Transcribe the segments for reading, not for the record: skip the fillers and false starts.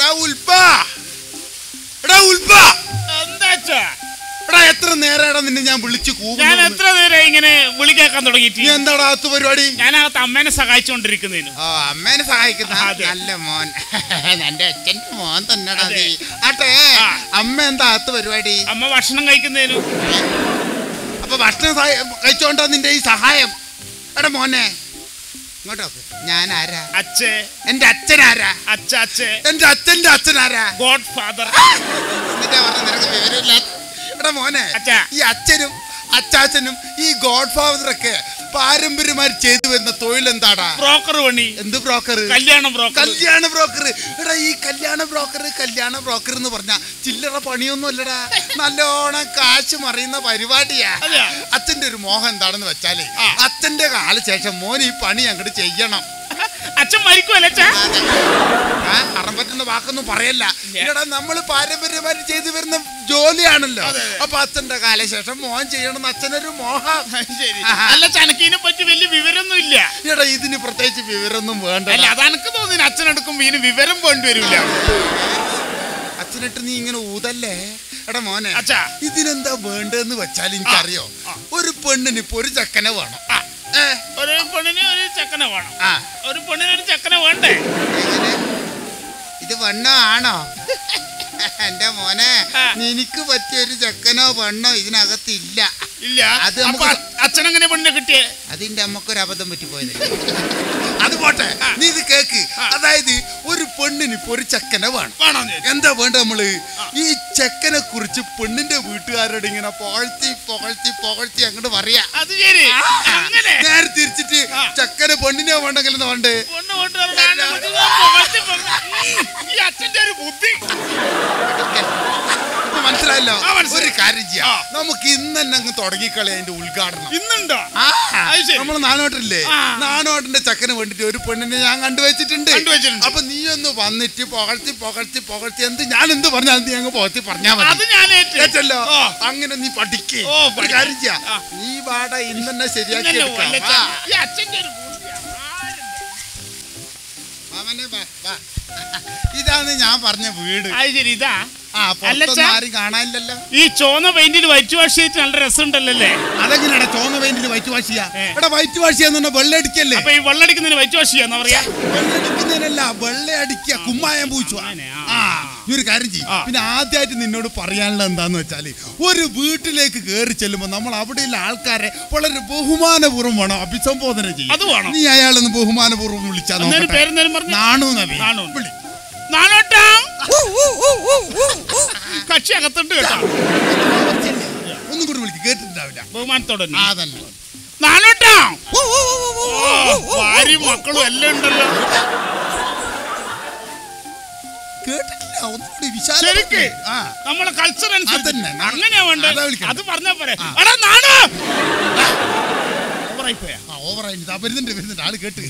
എത്ര നേരം നിന്നെ ഞാൻ വിളിച്ചു കൂവും. ഞാൻ എത്ര നേരം ഇങ്ങനെ വിളിക്കാൻ തുടങ്ങിയിട്ട്. എന്താടാ അകത്ത് പരിപാടി? ഞാനകത്ത് അമ്മേനെ സഹായിച്ചോണ്ടിരിക്കുന്നതിന്. അമ്മേനെ സഹായിക്കുന്ന നല്ല മോൻ, എന്റെ അച്ഛന്റെ മോൻ തന്നെടാ നീ. ആട്ടെ, അമ്മ എന്താ അകത്ത് പരിപാടി? അമ്മ ഭക്ഷണം കഴിക്കുന്നതിനും. അപ്പൊ ഭക്ഷണം കഴിച്ചോണ്ടാ നിന്റെ ഈ സഹായം? എടാ മോനെ ഇങ്ങോട്ടോ. ഞാൻ ആരാ? അച്ഛേ. എന്റെ അച്ഛനാരാ? അച്ഛേ. എന്റെ അച്ഛന്റെ അച്ഛനാരാ? God father. എന്നിട്ടാ പറഞ്ഞ നിനക്ക് വിവരമില്ല. എടാ മോനെ, ഈ അച്ഛനും അച്ചാച്ചനും ഈ ഗോഡ് ഫാദറൊക്കെ പാരമ്പര്യമായി ചെയ്തു വരുന്ന തൊഴിൽ എന്താടാ? ബ്രോക്കർ പണി. എന്ത് ബ്രോക്കർ? കല്യാണ ബ്രോക്കർ. എടാ ഈ കല്യാണ ബ്രോക്കർ എന്ന് പറഞ്ഞ ചില്ലറ പണിയൊന്നും അല്ലടാ, നല്ലോണം കാശ് മറിയുന്ന പരിപാടിയാ. അച്ഛന്റെ ഒരു മോഹം എന്താണെന്ന് വെച്ചാല് അച്ഛന്റെ കാലശേഷം മോൻ ഈ പണി അങ്ങോട്ട് ചെയ്യണം. അച്ഛൻ മരിക്കുമല്ലേ? അറം പറ്റുന്ന വാക്കൊന്നും പറയല്ല. എടാ നമ്മള് പാരമ്പര്യമായി ചെയ്തു വരുന്ന ജോലിയാണല്ലോ. അപ്പൊ അച്ഛന്റെ കാലശേഷം മോൻ ചെയ്യണമെന്ന് അച്ഛനൊരു മോഹം. അല്ല, ചനക്കിനെ പറ്റി വലിയ വിവരമൊന്നും ഇല്ല. എടാ ഇതിന് പ്രത്യേകിച്ച് വിവരമൊന്നും വേണ്ട. അതെനിക്ക് തോന്നി അച്ഛനെടുക്കുമ്പോ ഇതിന് വിവരം വേണ്ടി വരില്ല. അച്ഛനിട്ട് നീ ഇങ്ങനെ ഊതല്ലേ. എടാ മോനെ, ഇതിനെന്താ വേണ്ടെന്ന് വെച്ചാൽ എനിക്കറിയോ, ഒരു പെണ്ണിന് ഇപ്പൊ ഒരു ചെക്കനെ വേണം. ഒരു പെണ്ണിന് ഒരു ചെക്കനെ വേണം. ഒരു പെണ്ണിന് ഒരു ചെക്കനെ വേണ്ടേ? ഇത് പെണ്ണോ ആണോ? എന്റെ മോനെ, നിനക്ക് പറ്റിയ ഒരു ചെക്കനോ പെണ്ണോ ഇതിനകത്തില്ല. ഇല്ല. അത് അച്ഛനെങ്ങനെ പെണ്ണിനെ കിട്ടിയേ? അതിന്റെ അമ്മക്കൊരു അബദ്ധം പറ്റിപ്പോയത്. അത് പോട്ടെ, നീ ഇത് കേക്ക്. അതായത് ഒരു പെണ്ണിന് ഇപ്പൊ ഒരു ചെക്കനെ വേണം. എന്താ വേണ്ട? നമ്മള് ഈ ചെക്കനെ കുറിച്ച് പെണ്ണിന്റെ വീട്ടുകാരോട് ഇങ്ങനെ പുകഴ്ത്തി അങ്ങോട്ട് പറയാ. നേരെ തിരിച്ചിട്ട് ചെക്കനെ പെണ്ണിനെ വേണ്ടെങ്കിൽ വേണ്ടേ? മനസ്സിലായല്ലോ. ഒരു കാര്യം ചെയ്യാം, നമുക്ക് ഇന്ന് തന്നെ അങ്ങ് തുടങ്ങിക്കളി. അതിന്റെ ഉദ്ഘാടനം ഇന്നുണ്ടോ? നമ്മള് നാനോട്ടില്ലേ, നാനോട്ടിന്റെ ചെക്കന് വേണ്ടിട്ട് ഒരു പെണ്ണിനെ ഞാൻ കണ്ടുവച്ചിട്ടുണ്ട്. അപ്പൊ നീ ഒന്ന് വന്നിട്ട് പുകഴ്ത്തി എന്ത് ഞാൻ എന്ത് പറഞ്ഞാൽ നീ അങ്ങ് പുകഴ്ത്തി പറഞ്ഞാ മതിയല്ലോ. അങ്ങനെ നീ പഠിക്കേ. ഒരു കാര്യം ചെയ്യാം, നീ വാട ഇന്ന് തന്നെ ശരിയാക്കി എടുക്കാം. ഇതാണ് ഞാൻ പറഞ്ഞ വീട്. ഇതാ ആരും കാണാനില്ലല്ലോ. ഈ ചോന്ന പെയിന്റിൽ വൈറ്റ് വാഷ് ചെയ്തിട്ട് നല്ല രസമുണ്ടല്ലേ? അതെങ്ങനെയാ ചോന്ന പെയിന്റിൽ വൈറ്റ് വാഷ് ചെയ്യാ? എടാ വൈറ്റ് വാഷ് ചെയ്യാന്ന് വെള്ളടിക്കല്ലേ? അപ്പൊ ഈ വെള്ളടിക്കുന്നതിന് വൈറ്റ് വാഷ് ചെയ്യാന്ന് പറയാ? വെള്ളടിക്കുന്നതിനല്ല, വെള്ളയടിക്കുക, കുമ്മായം പൂച്ചു. ഈ ഒരു കാര്യം ചെയ്യും. പിന്നെ ആദ്യമായിട്ട് നിന്നോട് പറയാനുള്ളത് എന്താന്ന് വെച്ചാല്, ഒരു വീട്ടിലേക്ക് കയറി ചെല്ലുമ്പോ നമ്മൾ അവിടെയുള്ള ആൾക്കാരെ വളരെ ബഹുമാനപൂർവ്വം വേണം അഭിസംബോധന ചെയ്യും. നീ അയാളൊന്ന് ബഹുമാനപൂർവ്വം വിളിച്ചാൽ കക്ഷി അകത്തുണ്ട് കേട്ടോ. ഒന്നും കൂടി വിളിക്കും, കേട്ടിട്ടുണ്ടാവില്ല. ബഹുമാനത്തോടെ ഭാര്യയും മക്കളും എല്ലാം ഉണ്ടല്ലോ. കേട്ടിട്ടില്ല, ഒന്നുകൂടി ശരിക്ക് നമ്മളെ കൾച്ചർ അനുസരിച്ച് അങ്ങനെയാ വേണ്ടത്. അത് പറഞ്ഞാ പോരെ. ഓവറായി വരുന്നുണ്ട് ആള് കേട്ട്.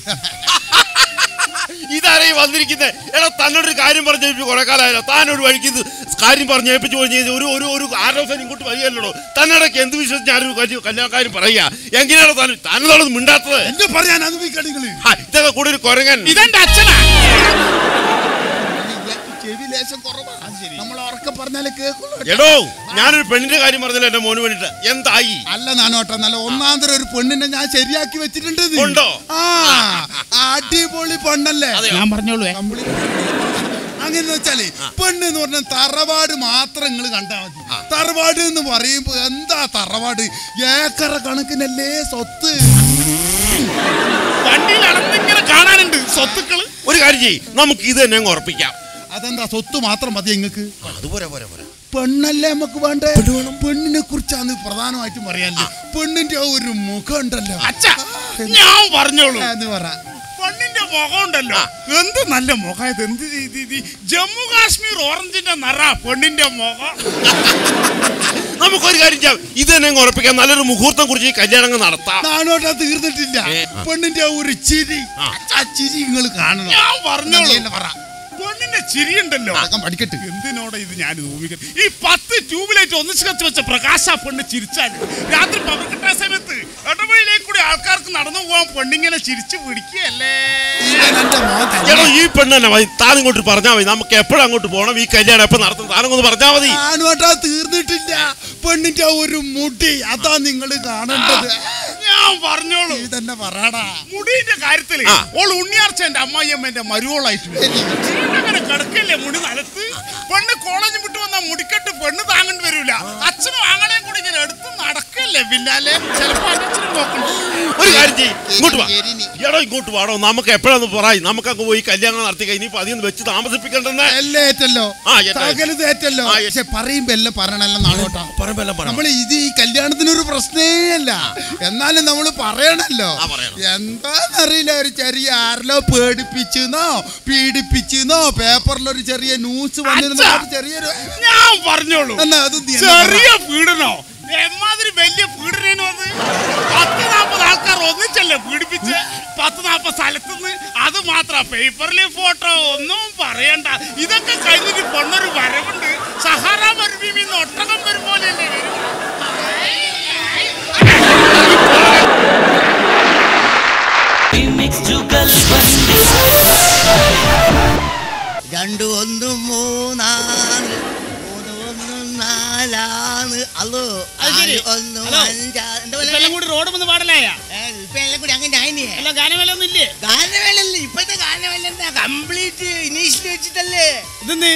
ഇതാരേ വന്നിരിക്കുന്നത്? എടാ തന്നോടൊരു കാര്യം പറഞ്ഞു കുറെ കാലമായല്ലോ. താനോട് വഴിക്കുന്നത് കാര്യം പറഞ്ഞേപ്പിച്ചു ഒരു ആലോചന ഇങ്ങോട്ട് വരികയല്ലോ. തന്നടക്ക് എന്ത് വിശ്വസിച്ച് ഞാനൊരു കല്യാണക്കാരും പറയാ? എങ്ങനെയാണോ താനോട് മിണ്ടാത്തത്? എന്താ പറയാൻ? ഇതൊക്കെ കൂടെ ഒരു കുരങ്ങൻ. ഇതെന്റെ അച്ഛനാ. എടോ, ഞാനൊരു പെണ്ണിന്റെ കാര്യം പറഞ്ഞല്ലോ എന്റെ മോന് വേണ്ടിട്ട്. എന്തായി? അല്ല നാനോട്ടാ, നല്ല ഒന്നാം തരം ഒരു പെണ്ണിനെ ഞാൻ ശരിയാക്കി വെച്ചിട്ടുണ്ട്. ഉണ്ടോ? അടിപൊളി പെണ്ണല്ലേ? ഞാൻ പറഞ്ഞോളൂ. അങ്ങനെ വെച്ചാല് പെണ്ണ് എന്ന് പറഞ്ഞാൽ തറവാട് മാത്രം നിങ്ങൾ കണ്ടാൽ മതി. തറവാട് എന്ന് പറയുമ്പോ എന്താ തറവാട്? ഏക്കറ കണക്കിനല്ലേ സ്വത്ത്. വണ്ടിയിൽ അളന്നിങ്ങനെ കാണാനുണ്ട് സ്വത്തുക്കള്. ഒരു കാര്യം ചെയ്യ്, നമുക്ക് ഇത് തന്നെ ഉറപ്പിക്കാം. അതെന്താ സ്വത്ത് മാത്രം മതി നിങ്ങൾക്ക്? അതുപോലെ പെണ്ണല്ലേ നമുക്ക് വേണ്ടേ? പെണ്ണിനെ കുറിച്ചാണ് പ്രധാനമായിട്ടും പറയാനില്ല. പെണ്ണിന്റെ ഒരു മുഖം ഉണ്ടല്ലോ. ഞാൻ പറഞ്ഞോളൂ. പെണ്ണിന്റെ മുഖം ഉണ്ടല്ലോ, എന്ത് നല്ല മുഖം. എന്ത് ജമ്മു കാശ്മീർ ഓറഞ്ചിന്റെ നിറ പെണ്ണിന്റെ മുഖം. നമുക്കൊരു കാര്യം ചെയ്യാം, ഇത് തന്നെ ഉറപ്പിക്കാം. നല്ലൊരു മുഹൂർത്തം കുറിച്ച് കല്യാണം നടത്താം. നാനോട്ടാ തീർന്നിട്ടില്ല. പെണ്ണിന്റെ ഒരു ചിരി, ആ ചിരി നിങ്ങൾ കാണണം. ഞാൻ പറഞ്ഞോളൂ. പെണ്ണിന്റെ ചിരിയുണ്ടല്ലോ, പഠിക്കട്ടെ. എന്തിനോടെ ഇത് ഞാൻ ഊഹിക്കട്ടെ. ഈ 10 ട്യൂബിലൈറ്റ് ഒന്നിച്ച് കത്തി വെച്ച പ്രകാശ പെണ്ണ് ചിരിച്ചാൽ രാത്രി പവർ കിട്ടാൻ സമയത്ത് ഇടവഴിയിലേക്ക് കൂടി ആൾക്കാർക്ക് റോട്ടിലേക്ക് നടന്നു പോവാൻ പെണ്ണിങ്ങനെ ചിരിച്ചു പിടിക്കുകയല്ലേ. എടോ ഈ പെണ്ണെന്നെ മതി, താൻ ഇങ്ങോട്ട് പറഞ്ഞാൽ മതി. നമുക്ക് എപ്പോഴും അങ്ങോട്ട് പോകണം, ഈ കല്യാണം എപ്പോൾ നടത്തും താനൊന്ന് പറഞ്ഞാൽ മതി. ആണോട്ടാ തീർന്നിട്ടില്ല. പെണ്ണിന്റെ ഒരു മുടി അതാ നിങ്ങൾ കാണേണ്ടത്. ഞാൻ പറഞ്ഞോളൂ തന്നെ പറയടാ. മുടിന്റെ കാര്യത്തില് ഓൾ ഉണ്ണിയാർച്ചന്റെ അമ്മായിയമ്മന്റെ മരുവോളായിട്ട് അങ്ങനെ കിടക്കല്ലേ മുടി നിലത്ത്. പെണ്ണ് കോളേജ് വിട്ട് വന്ന മുടിക്കെട്ട് പെണ്ണ് താങ്ങേണ്ടി വരൂല. അച്ഛനും ആങ്ങളെയും കൂടി ഇങ്ങനെ എടുത്ത് നടക്കല്ലേ പിന്നാലെ. ചിലപ്പോ അച്ഛനും നോക്കണ്ടു. ഒരു കാര്യം ചെയ്യും, ഇങ്ങോട്ട് വാ. എടോ ഇങ്ങോട്ട് വാടോ, നമുക്ക് എപ്പോഴൊന്ന് പറയും. നമുക്കങ്ങ് പോയി കല്യാണം നടത്തി കഴിഞ്ഞപ്പോ അതിൽ വെച്ച് താമസിപ്പിക്കണ്ടെന്ന് ഏറ്റല്ലോ സകലതേറ്റല്ലോ. പക്ഷെ പറയുമ്പോ എല്ലാം പറയണല്ലോ നാളോട്ടാ. നമ്മൾ ഇത് ഈ കല്യാണത്തിനൊരു പ്രശ്നേ അല്ല, എന്നാലും നമ്മള് പറയണല്ലോ. എന്താന്നറിയില്ല, ഒരു ചെറിയ ആരല്ലോ പേടിപ്പിച്ചെന്നോ പീഡിപ്പിച്ചെന്നോ പേപ്പറിലൊരു ചെറിയ ന്യൂസ് വന്നിരുന്നോ ചെറിയൊരു. ഞാൻ പറഞ്ഞോളൂ അത് ചെറിയ പീഡനോ എമ്മാതിരി വലിയ പീഡനോ അത്. 10-40 ആൾക്കാർ ഒന്നിച്ചല്ലേ പീഡിപ്പിച്ച് 10-40 സ്ഥലത്തുനിന്ന്. അത് മാത്രം പേപ്പറിലെ ഫോട്ടോ ഒന്നും പറയണ്ട. ഇതൊക്കെ കഴിഞ്ഞിട്ട് പെണ്ണൊരു വരവുണ്ട്. സഹാറ മരുഭൂമിന്ന് ഒട്ടകം വരും പോലെയല്ലേ വരും. രണ്ട് ഒന്ന് മൂന്നാണ് നാലാണ്. അല്ലോ ഒന്ന് അഞ്ചാറ് കൂടി റോഡ് വന്ന് പാടലായ കൂടി അങ്ങനെ ആയില്ലേ. ഗാനമേളൊന്നും ഇല്ലേ? ഗാനമേളല്ല, ഇപ്പഴത്തെ ഗാനമേള എന്താ കംപ്ലീറ്റ് ഇനീഷ്യൽ വെച്ചിട്ടല്ലേ. ഇതെന്ന്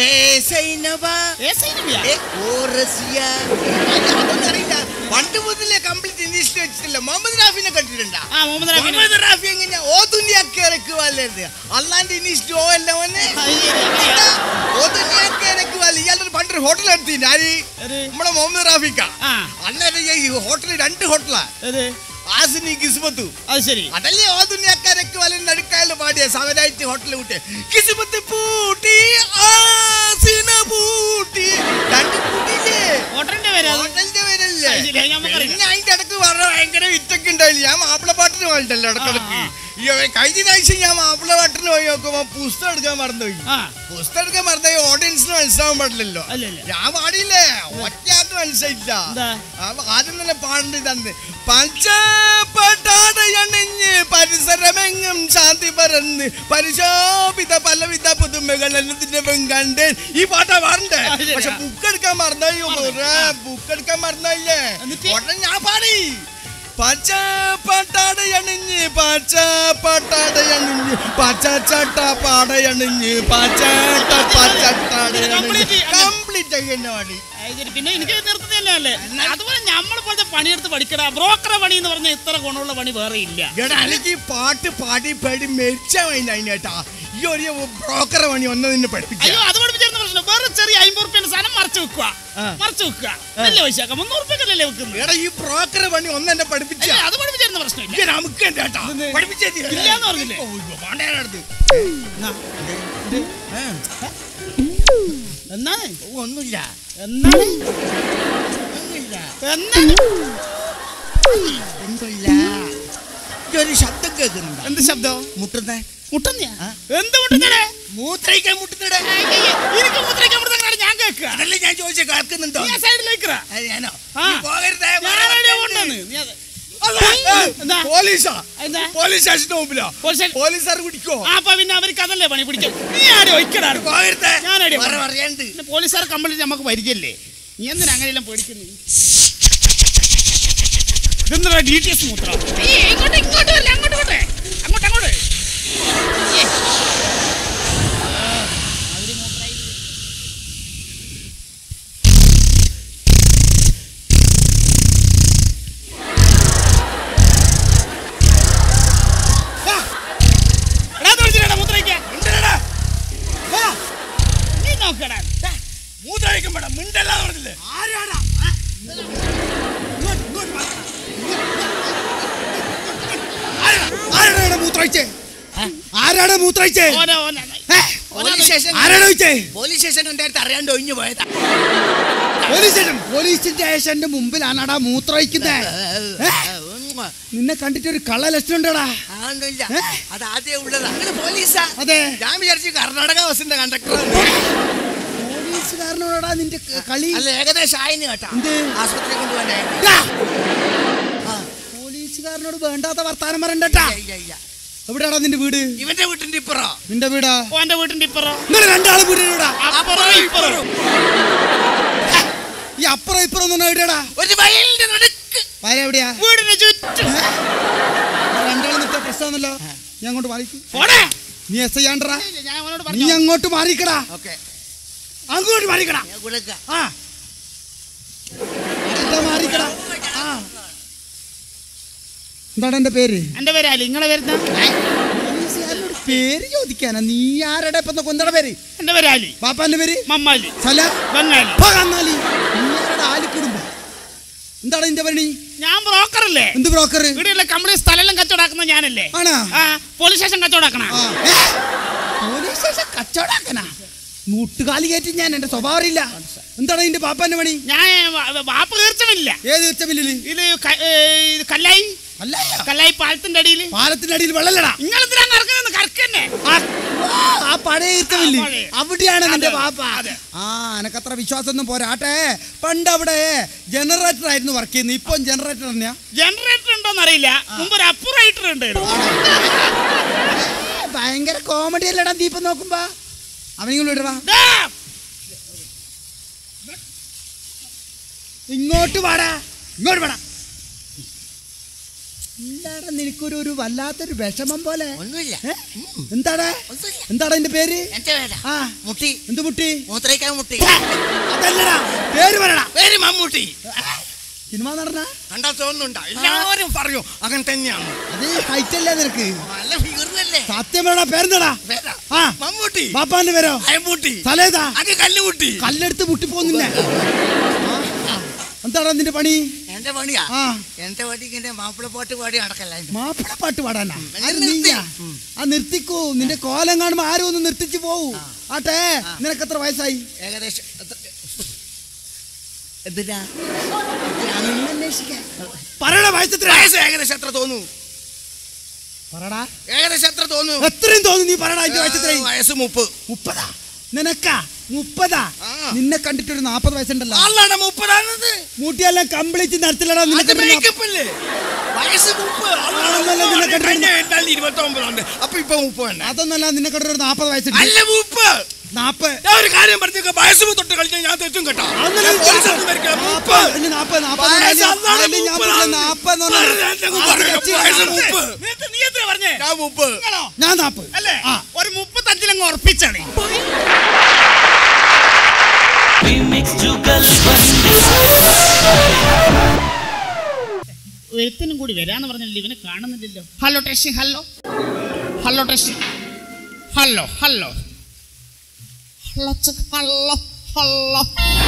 അറിയില്ല, പണ്ട് മുതലേ കംപ്ലീറ്റ് ഇനീഷ്യൽ വെച്ചിട്ടില്ല. മുഹമ്മദ് റാഫിനെ കണ്ടിട്ടുണ്ടാ? മുഹമ്മദ് റാഫി എങ്ങനെയാ ഓ തുന്നിയാക്കിറക്ക് വല്ലത്. അല്ലാണ്ട് ഇനീഷ്യൽ ഓ അല്ല മോനെ, ഓ തുന്നിയാക്കിറക്ക് വല്ല. ഇയാളൊരു പണ്ടൊരു ഹോട്ടൽ എടുത്തില്ല. ആര്? നമ്മളെ മുഹമ്മദ് റാഫിക്ക. അന്നേരം ഈ ഹോട്ടൽ 2 ഹോട്ടലാ. ആസിനി കിസ്മത്തു. അത് ശരി. അതല്ലേ ഓ തുന്നിയാക്കാരൊക്കെ വല്ല നടുക്കായാലും പാടിയ സമരായിട്ട് ഹോട്ടലിൽ കൂട്ടി കിസ്മത്ത് പൂട്ടി ആസിന പൂട്ടി 2 പൂട്ടിയില്ലേ. ഹോട്ടലിന്റെ പേരല്ലേ? പിന്നെ അതിന്റെ ഇടക്ക് പറഞ്ഞ ഭയങ്കര വിറ്റൊക്കെ ഉണ്ടായില്ല. ഞാൻ മാപ്പിള പാട്ടിന് പോയിട്ടല്ലോ ഇടക്കിടക്ക്. കഴിഞ്ഞ ആഴ്ച ഞാൻ മാപ്പിള പാട്ടിന് പോയി നോക്കുമ്പോ പുസ്തകം എടുക്കാൻ മറന്നുപോയി. പുസ്തകം എടുക്കാൻ മറന്നുപോയി. ഓഡിയൻസിന് മനസ്സിലാവാൻ പാടില്ലല്ലോ. ഞാൻ പാടിയില്ലേ, ഒറ്റയാൾക്ക് മനസ്സിലായില്ല. ആദ്യം തന്നെ പാടേണ്ടി തന്നെ പഞ്ചപട്ടാടയണിഞ്ഞ് പരിസരമെങ്ങും ശാന്തി പരന്ന് പരിശോഭിത പലവിധ പുതുമകൾ എന്നതിന്റെ കണ്ട് ഈ പാട്ടാ പാടണ്ടേ. പക്ഷെ ബുക്ക് എടുക്കാൻ മറന്നായി. ബുക്ക് എടുക്കാൻ മറന്നായില്ലേ. ഉടനെ ഞാൻ പാടി പച്ചപ്പട്ടാടയണിഞ്ഞ് പച്ചപ്പട്ടാടയണിഞ്ഞ് പച്ചച്ചട്ട പാടയണിഞ്ഞ് പച്ചട്ട പച്ചട്ടാടയണിഞ്ഞ് കംപ്ലീറ്റ് ആയി എന്നെ പാടി. പിന്നെ എനിക്ക് നിർത്തുന്നല്ലേ. അതുപോലെ നമ്മളെ പോലത്തെ പണിയെടുത്ത് പഠിക്കടാ. ബ്രോക്കറെ പണി എന്ന് പറഞ്ഞാൽ ഇത്ര ഗുണമുള്ള പണി വേറെ ഇല്ല. എനിക്ക് പാട്ട് പാടി പാടി മെരിച്ചാ വേണ്ട അതിനേട്ടാ. ഈ ഒരു ബ്രോക്കറെ പണി ഒന്ന് നിന്നെ പഠിപ്പിച്ചു. അയ്യോ അത് പഠിപ്പിച്ചിരുന്ന പ്രശ്നം. വേറെ ചെറിയ 50 റുപ്യന്റെ സാധനം മറച്ചു വെക്കുക. വലിയ പൈസ 300 റുപ്യക്കല്ലേ വെക്കുന്നത്. എടാ ഈ ബ്രോക്കറെ പണി ഒന്ന് എന്നെ പഠിപ്പിച്ചു. അത് പഠിപ്പിച്ചിരുന്ന പ്രശ്നമില്ല. നമുക്ക് പഠിപ്പിച്ചില്ലാന്ന് പറഞ്ഞില്ലേ. എന്നാണ് ഒന്നുമില്ല. എന്താണ് ഒരു ശബ്ദം കേൾക്കുന്നുണ്ട്. എന്ത് ശബ്ദം? മുട്ടുന്നേ മുട്ടുന്നയാ? എന്ത് മുട്ടുന്നേ? മൂത്രയിക്കാൻ മുട്ടുന്നേ. എനിക്ക് മൂത്രയിക്കാൻ മുട്ടുന്ന ഞാൻ കേൾക്കുക. അതല്ലേ ഞാൻ ചോദിച്ച കേൾക്കുന്നുണ്ടോ? സൈഡിലേക്ക് ഞാനോ പോലീസ് സ്റ്റേഷന്റെ മുമ്പിലോ പോലീസുകാർ പിടിക്കോ? അപ്പൊ പിന്നെ അവർക്ക് അതല്ലേ പണി പിടിക്കും. നീ ആടെ ഒഴിക്കടാണ്. പോലീസുകാർ കംപ്ലീറ്റ് നമുക്ക് വരികയല്ലേ. നീ എന്തിനാ അങ്ങനെയെല്ലാം പേടിക്കുന്നു? ഇതെന്താ DTS മൂത്രം? ഇങ്ങോട്ട് വരില്ല, അങ്ങോട്ട് പോട്ടെ, അങ്ങോട്ട് മൂത്രയിക്കും വേണം മിണ്ടല്ലാന്ന് പറഞ്ഞില്ലേ. ആരാണ് മൂത്രയിച്ചേ? പോലീസ് സ്റ്റേഷൻ ഉണ്ടായിട്ട് അറിയാണ്ട് ഒഴിഞ്ഞു പോയതാ. പോലീസ് സ്റ്റേഷന്റെ മുമ്പിലാണാടാ മൂത്രയിക്കുന്നത്. നിന്നെ കണ്ടിട്ട് ഒരു കള്ള ലക്ഷണം ഉണ്ടോടാ? അത് ആദ്യം ഉള്ളത് അങ്ങനെ പോലീസാ. അതെ, ഞാൻ വിചാരിച്ചു കർണാടക ബസിന്റെ കണ്ടക്ടർ. പോലീസുകാരനോടാ നിന്റെ കളി? അല്ല ഏകദേശം ആയിന് കേട്ടാ. ആശുപത്രി കൊണ്ടുപോകാൻ പോലീസുകാരനോട് വേണ്ടാത്ത വർത്താനം പറയണ്ടട്ടാ. എവിടെയാടാ നിന്റെ വീട്? ഇവന്റെ വീട്ടിന്റെ ഇപ്പുറം. നിന്റെ വീടാ? ഓന്റെ വീട്ടിന്റെ ഇപ്പുറം. നിങ്ങൾ രണ്ടാള് വീടിനോടാ? ഈ അപ്പുറം ഇപ്പുറം ഒന്നും എവിടെയാടാ? ഒരു വയലിന്റെ നടുക്ക്. വയൽ എവിടെയാ? വീടിന് ചുറ്റും. രണ്ടാളും നിൽക്കാൻ പ്രശ്നമാണല്ലോ. നീ അങ്ങോട്ട് മാറിക്കും. നീ എസ് ചെയ്യാണ്ടാ. ഞാൻ അവനോട് നീ അങ്ങോട്ട് മാറിക്കടാ. ഓക്കെ, അങ്ങോട്ട് മാറിക്കടാ. ആ മാറിക്കടാ. ആ എന്താണ് എന്റെ പേര്? എന്റെ പേര് അലി. നിങ്ങളെ പേര് പേര് ചോദിക്കാനാ? നീ ആരുടെ ഇപ്പൊ കൊന്തയുടെ പേര്? എന്റെ പേര് അലി. ബാപ്പാന്റെ പേര്? മമ്മാലി. സല ബംഗാലി. ബംഗാലി. ആലി കുടുംബം. എന്താണ് നിന്റെ പണി? ഞാൻ ബ്രോക്കർ അല്ലേ? എന്ത് ബ്രോക്കർ? വീട്ടിലെ കമ്പനി സ്ഥലം കച്ചവടാക്കുന്ന ഞാനല്ലേ? ആണോ? പോലീസ് സ്റ്റേഷൻ കച്ചവടാക്കണ. പോലീസ് സ്റ്റേഷൻ കച്ചവടാക്കണ? നൂട്ടുകാലി കയറ്റി ഞാൻ. എന്റെ സ്വഭാവം അറിയില്ല. എന്താണ് നിന്റെ ബാപ്പാന്റെ പണി? ഞാൻ വാപ്പ് തീർച്ചമില്ല. ഏത് തീർച്ചമില്ല? ഇത് കല്ലായി കല്ലായി പാലത്തിന്റെ അടിയിൽ. പാലത്തിന്റെ അടിയിൽ വെള്ളല്ലടാ. നിങ്ങളെന്തിനാ കറക്കുന്നത്? കറക്കന്നെ. ആ പഴയ തീർച്ചമില്ല, അവിടെയാണ് നിന്റെ ബാപ്പ. ആ എനക്കത്ര വിശ്വാസമൊന്നും പോരാട്ടെ. പണ്ട് അവിടെ ജനറേറ്റർ ആയിരുന്നു വർക്ക് ചെയ്യുന്നത്. ഇപ്പം ജനറേറ്റർ തന്നെയാ? ജനറേറ്റർ ഉണ്ടോന്ന് അറിയില്ല. മുമ്പ് ഒരു അപ്പുറേറ്റർ ഉണ്ട്. ഭയങ്കര കോമഡി അല്ലടാ നീ ഇപ്പൊ നോക്കുമ്പോ. അവനിങ്ങോട്ട് വിടടാ. ഇങ്ങോട്ട് വാടാ. ഇങ്ങോട്ട് വേണം. എന്താടാ നിനക്കൊരു വല്ലാത്തൊരു വിഷമം പോലെ? ഒന്നുമില്ല. എന്താടാ എന്താടാ എന്റെ പേര്? എന്റെ പേരാ മുട്ടി. എന്ത് മുട്ടി? മൂത്രയ്ക്കാൻ മുട്ടി. അതല്ലടാ, പേര് പറയടാ. പേര് മമ്മൂട്ടി. സിനിമ നടന കണ്ടാ തോന്നുന്നുണ്ടോ? എല്ലാവരും പറയൂ അങ്ങനെ തന്നെയാണ്. അത് ഹൈറ്റ് അല്ലേ നിനക്ക്? നല്ല ഫിഗറിനല്ലേ? സത്യം പറയടാ. പേരെന്താടാ? മമ്മൂട്ടി. ബാപ്പാന്റെ പേരോ? അയമ്പൂട്ടി. തലേതാ? അത് കല്ലുമുട്ടി. കല്ലെടുത്ത് മുട്ടിപ്പോന്നില്ല. എന്താടാ നിന്റെ പണി? എന്റെ പണിയാ? എന്റെ പണി ഇങ്ങനെ മാപ്പിളപ്പാട്ട് പാടി നടക്കല്ല. മാപ്പിളപ്പാട്ട് പാടാനാ? നീയാ? നിർത്തിക്കൂ. നിന്റെ കോലം കാണുമ്പോ ആരും ഒന്ന് നിർത്തിച്ചു പോവൂ. ആട്ടെ, നിനക്ക് എത്ര വയസ്സായി? ഏകദേശം പറയടാ. വയസ്സെത്ര? ഏകദേശം എത്ര തോന്നുന്നു? പറടാ. ഏകദേശം എത്ര തോന്നുന്നു? എത്രയും തോന്നുന്നു. നീ പറയടാ. വയസ്സെത്ര? വയസ്സ് 30. 30? നിനക്കാ 30? നിന്നെ കണ്ടിട്ടൊരു 40 വയസ്സുണ്ടല്ലോ. 30 മൂട്ടിയെല്ലാം കംപ്ലീറ്റ് നടത്തില്ലടാ. വയസ്സ് 30. 29. അപ്പൊ ഇപ്പൊ 30. അതൊന്നല്ല, നിന്നെ കണ്ടിട്ടൊരു 40 വയസ്സുണ്ട്. അല്ല 30. 40. ഒരു കാര്യം പറഞ്ഞ വയസ്സ് തൊട്ട് കളിച്ചാൽ ഞാൻ തെറ്റും കേട്ടോ. ഞാൻ 40 അല്ലേ? ഒരു 35 ഉറപ്പിച്ചാണ്. ഒരുത്തനും കൂടി വരാന്ന് പറഞ്ഞല്ലോ. ഇവനെ കാണുന്നില്ലല്ലോ. Hello testing. Hello hello testing. Hello hello hello hello hello.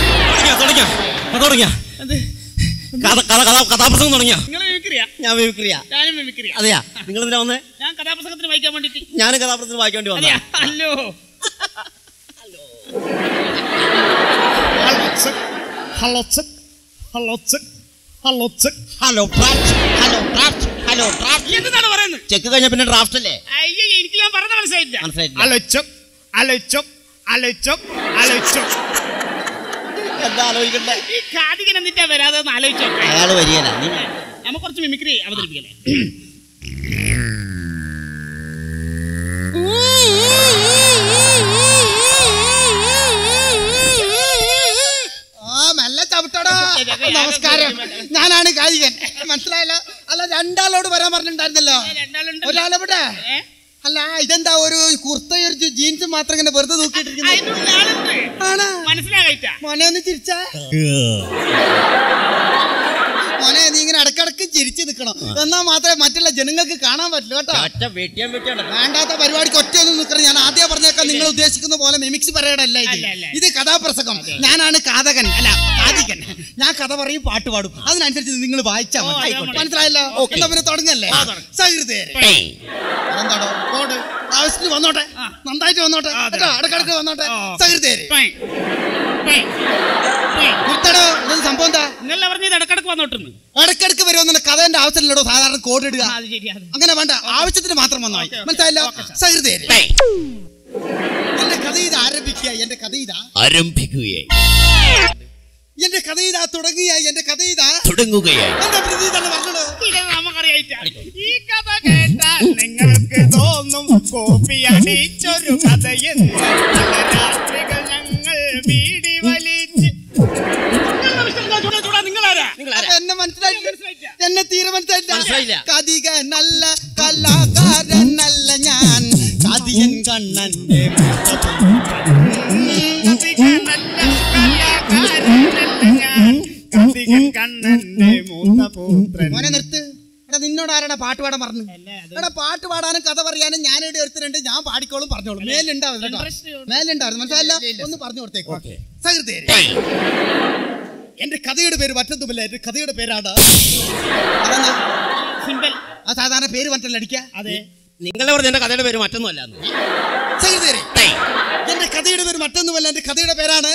കഥാപ്രസംഗം തുടങ്ങിയ? നിങ്ങൾ മിമിക്രിയാ? ഞാൻ മിമിക്രിയാ. ഞാനും മിമിക്രിയാ. അതെയാ? നിങ്ങൾ എന്തിനാ വന്നേ? ഞാൻ കഥാപ്രസംഗത്തിന് വായിക്കാൻ വേണ്ടിട്ട്. ഞാൻ കഥാപ്രസംഗത്തിന് വായിക്കാൻ വേണ്ടി വന്നേ. Hello hello check hello check hello check hello draft hello draft hello draft. എന്താണ് പറയുന്നത്? ചെക്ക് കഴിഞ്ഞ പിന്നെ ഡ്രാഫ്റ്റ് അല്ലേ? അയ്യോ, എനിക്ക് ഞാൻ പറഞ്ഞ മനസ്സിലായില്ല. Hello check hello check hello check hello check. എന്താ ആലോചിക്കണ്ടേ? ഈ കാതികൻ എന്നിട്ടാ വരാതെ ഒന്ന് ആലോചിച്ചോ. അയാള് വരികയല്ല. നമുക്ക് കുറച്ച് മിമിക്രി അവതരിപ്പിക്കല്ലേ? നല്ല ചവിട്ടടാ. നമസ്കാരം. ഞാനാണ് കായികൻ. മനസ്സിലായല്ലോ? അല്ല, രണ്ടാളോട് വരാൻ പറഞ്ഞിട്ടുണ്ടായിരുന്നല്ലോ. ഒരാളെവിടെ? അല്ല, ഇതെന്താ ഒരു കുർത്തയും ഒരു ജീൻസും മാത്രം ഇങ്ങനെ വെറുതെ തൂക്കിയിട്ടിരിക്കുന്നു? മോനെ ഒന്ന് ചിരിച്ചാ. മോനെ, നീ ഇങ്ങനെ ഇടക്കിടക്ക് ചിരിച്ചു നിൽക്കണം. എന്നാൽ മാത്രമേ മറ്റുള്ള ജനങ്ങൾക്ക് കാണാൻ പറ്റില്ല കേട്ടോ. വേണ്ടാത്ത പരിപാടിക്ക് ഒറ്റയൊന്നും നിൽക്കണം. ഞാൻ ആദ്യം പറഞ്ഞേക്കാം, നിങ്ങൾ ഉദ്ദേശിക്കുന്ന പോലെ മിമിക്സ് പറയടല്ല ഇത് കഥാപ്രസംഗം. ഞാനാണ് കാതകൻ, അല്ല കാതികൻ. ഞാൻ കഥ പറയും, പാട്ട് പാടും. അതിനനുസരിച്ച് നിങ്ങൾ വായിച്ചാൽ മതി. മനസ്സിലായല്ലോ? എന്നാ പിന്നെ തുടങ്ങല്ലേ? എന്താണോ കോഡ്? ആവശ്യത്തിന് വന്നോട്ടെ, നന്നായിട്ട് വന്നോട്ടെ കേട്ടോ. ഇടക്കിടക്ക് വന്നോട്ടെ. സഹൃദയരെ നിർത്തടോ. ഇതൊന്നും സംഭവം എന്താ? ഇടക്കിടക്ക് വരുമെന്ന കഥന്റെ ആവശ്യമില്ലടോ. സാധാരണ കോഡ് ഇടുക അങ്ങനെ വേണ്ട. ആവശ്യത്തിന് മാത്രം വന്നാൽ മനസ്സിലായല്ലോ? സഹൃദയരെ, എന്റെ കഥ ഇത് ആരംഭിക്കുക. എന്റെ കഥ ഇതാ ആരംഭിക്കുകയെ. എന്റെ കഥ ഇതാ തുടങ്ങിയായി. എന്റെ കഥ ഇതാ തുടങ്ങുകയായി. എന്റെ പ്രതി തന്നെ പറഞ്ഞോ. നമുക്കറിയാം ഈ കഥ കേട്ടാൽ നിങ്ങൾക്ക് തോന്നും കോപ്പി അടിച്ചൊരു കഥയെന്ന്. രാത്രികൾ ഞങ്ങൾ വീടി വലിച്ച് എന്നെ മനസ്സിലായില്ല. എന്നെ തീരെ മനസ്സിലായില്ല. കഥിക നല്ല കലാകാരനല്ല ഞാൻ, കഥിയൻ കണ്ണന്റെ മോനെ നിർത്ത്. എടാ നിന്നോട് ആരാടാ പാട്ട് പാടാൻ പറഞ്ഞു? എടാ പാട്ട് പാടാനും കഥ പറയാനും ഞാൻ ഇവിടെ ഒരുത്തരുണ്ട്. ഞാൻ പാടിക്കോളും പറഞ്ഞോളൂ. മേലുണ്ടാവും മനസ്സിലല്ല. ഒന്ന് പറഞ്ഞു കൊടുത്തേക്കോ. സഹൃദയ, എന്റെ കഥയുടെ പേര് മറ്റൊന്നുമില്ല. എന്റെ കഥയുടെ പേരാണ് സിമ്പിൾ. ആ സാധാരണ പേര് മറ്റല്ല അടിക്കുക. അതെ, നിങ്ങളെ പറഞ്ഞ എന്റെ കഥയുടെ പേര് മറ്റൊന്നുമല്ല. സഹൃദയരെ, എന്റെ കഥയുടെ പേര് മറ്റൊന്നുമല്ല. എന്റെ കഥയുടെ പേരാണ്.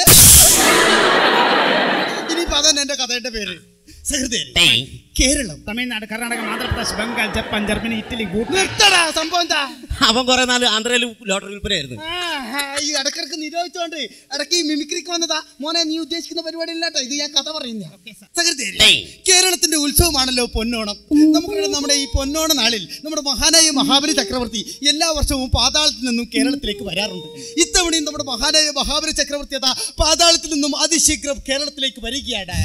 ഇനിയിപ്പോ അതന്നെ എന്റെ കഥയുടെ പേര്. സഹൃദയരെ, Kerala, Tamil Nadu, Karnataka, Andhra Pradesh, Bengal, Japan, Germany, Italy, നിർത്തടാ. സംഭവം എന്താ? അവൻ കുറെ നാല് ആന്ധ്രയിൽ ലോട്ടറി വിൽപ്പനയായിരുന്നു. ഈ ഇടക്കിടക്ക് നിരോധിച്ചോണ്ട് ഇടയ്ക്ക് മിമിക്രിക്ക് വന്നതാ മോനെ. നീ ഉദ്ദേശിക്കുന്ന പരിപാടി ഇല്ലാട്ടോ. ഇത് ഞാൻ കഥ പറയുന്ന. സഹൃദയരെ, കേരളത്തിന്റെ ഉത്സവമാണല്ലോ പൊന്നോണം. നമുക്കറിയാം, നമ്മുടെ ഈ പൊന്നോണ നാളിൽ നമ്മുടെ മഹാനായ മഹാബലി ചക്രവർത്തി എല്ലാ വർഷവും പാതാളത്തിൽ നിന്നും കേരളത്തിലേക്ക് വരാറുണ്ട്. ഇത്തവണയും നമ്മുടെ മഹാനായ മഹാബലി ചക്രവർത്തി അതാ പാതാളത്തിൽ നിന്നും അതിശീഘ്രം കേരളത്തിലേക്ക് വരികയാണ്.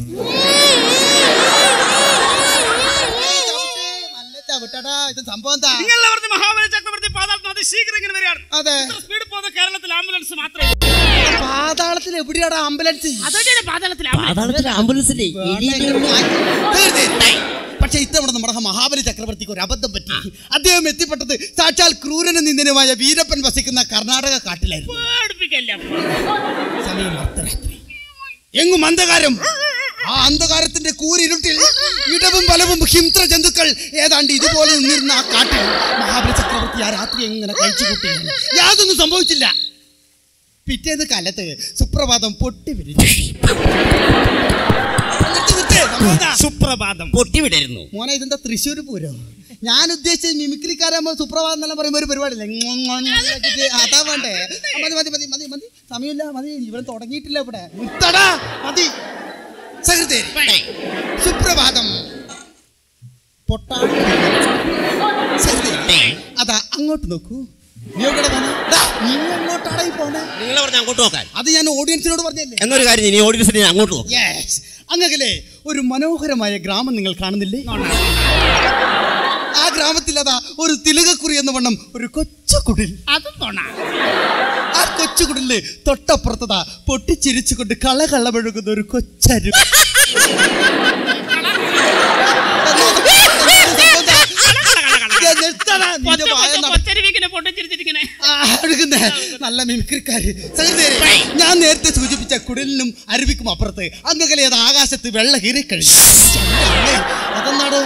സംഭവം എന്താ? മഹാബലി ചക്രവർത്തി പാതാളത്തിൽ അതിശീഘ്രം ഇങ്ങനെ വരികയാണ്. അതെ, സ്പീഡ് പോകുന്ന കേരളത്തിൽ ആംബുലൻസ് മാത്രമേ. പാതാളത്തിൽ എവിടെയാടാ ആംബുലൻസ്? പാതാളത്തിലെ ആംബുലൻസിലെ പക്ഷെ ഇത്തവണ നമ്മുടെ മഹാബലി ചക്രവർത്തിക്ക് ഒരു അബദ്ധം പറ്റി. അദ്ദേഹം എത്തിപ്പെട്ടത് സാക്ഷാൽ ക്രൂരന നിന്ദനുമായ വീരപ്പൻ വസിക്കുന്ന കർണാടക കാട്ടിലായിരുന്നു. സമയം അർദ്ധരാത്രി. എങ്ങും അന്ധകാരം. ആ അന്ധകാരത്തിന്റെ കൂരിരുട്ടിൽ ഇടവും വലവും ഹിംസ്ര ജന്തുക്കൾ ഏതാണ്ട് ഇതുപോലെ നിന്നിരുന്ന ആ കാട്ടിൽ മഹാബലി ചക്രവർത്തി ആ രാത്രി എങ്ങനെ കഴിച്ചുകൂട്ടി. യാതൊന്നും സംഭവിച്ചില്ല. പിറ്റേന്ന് കാലത്ത് സുപ്രഭാതം പൊട്ടി വിരിഞ്ഞു. സുപ്രഭാതം പൊട്ടിവിടരുന്നു. മോനെ, ഇതെന്താ തൃശ്ശൂർ പൂരം? ഞാൻ ഉദ്ദേശിച്ചത് മിമിക്രിക്കാരാകുമ്പോ സുപ്രഭാതം എന്നെല്ലാം പറയുമ്പോ ഒരു പരിപാടിയില്ലേ, അതാ വേണ്ടേ? മതി മതി മതി മതി മതി, സമയമില്ല, മതി. ഇവിടെ തുടങ്ങിയിട്ടില്ല. ഇവിടെ നിർത്തടാ, മതി. സഹൃദയരെ, സുപ്രഭാതം പൊട്ടാണ്. അതാ അങ്ങോട്ട് നോക്കൂ. നീ അങ്ങോട്ടാണ് പോണേ. നിങ്ങളെ പറഞ്ഞ അങ്ങോട്ട് നോക്കാൻ. അത് ഞാൻ ഓഡിയൻസിനോട് പറഞ്ഞല്ലേ. എന്നൊരു കാര്യം, ഇനി ഓഡിയൻസിനെ അങ്ങോട്ട് നോക്കും. അങ്ങകലെ ഒരു മനോഹരമായ ഗ്രാമം നിങ്ങൾ കാണുന്നില്ലേ? ആ ഗ്രാമത്തിൽ അതാ ഒരു തിലകക്കുറി എന്ന വണ്ണം ഒരു കൊച്ചുകുടിൽ. ആ കൊച്ചുകുടില് തൊട്ടപ്പുറത്തതാ പൊട്ടിച്ചിരിച്ചുകൊണ്ട് കളകളമെഴുകുന്ന ഒരു കൊച്ചരു. നല്ല മിമിക്രിക്കാര്. ഞാൻ നേരത്തെ സൂചിപ്പിച്ച കുടിലിനും അരുവിക്കും അപ്പുറത്ത് അങ്ങകലെ അത് ആകാശത്ത് വെള്ള കീറി കഴിഞ്ഞു. അതെന്താണോ?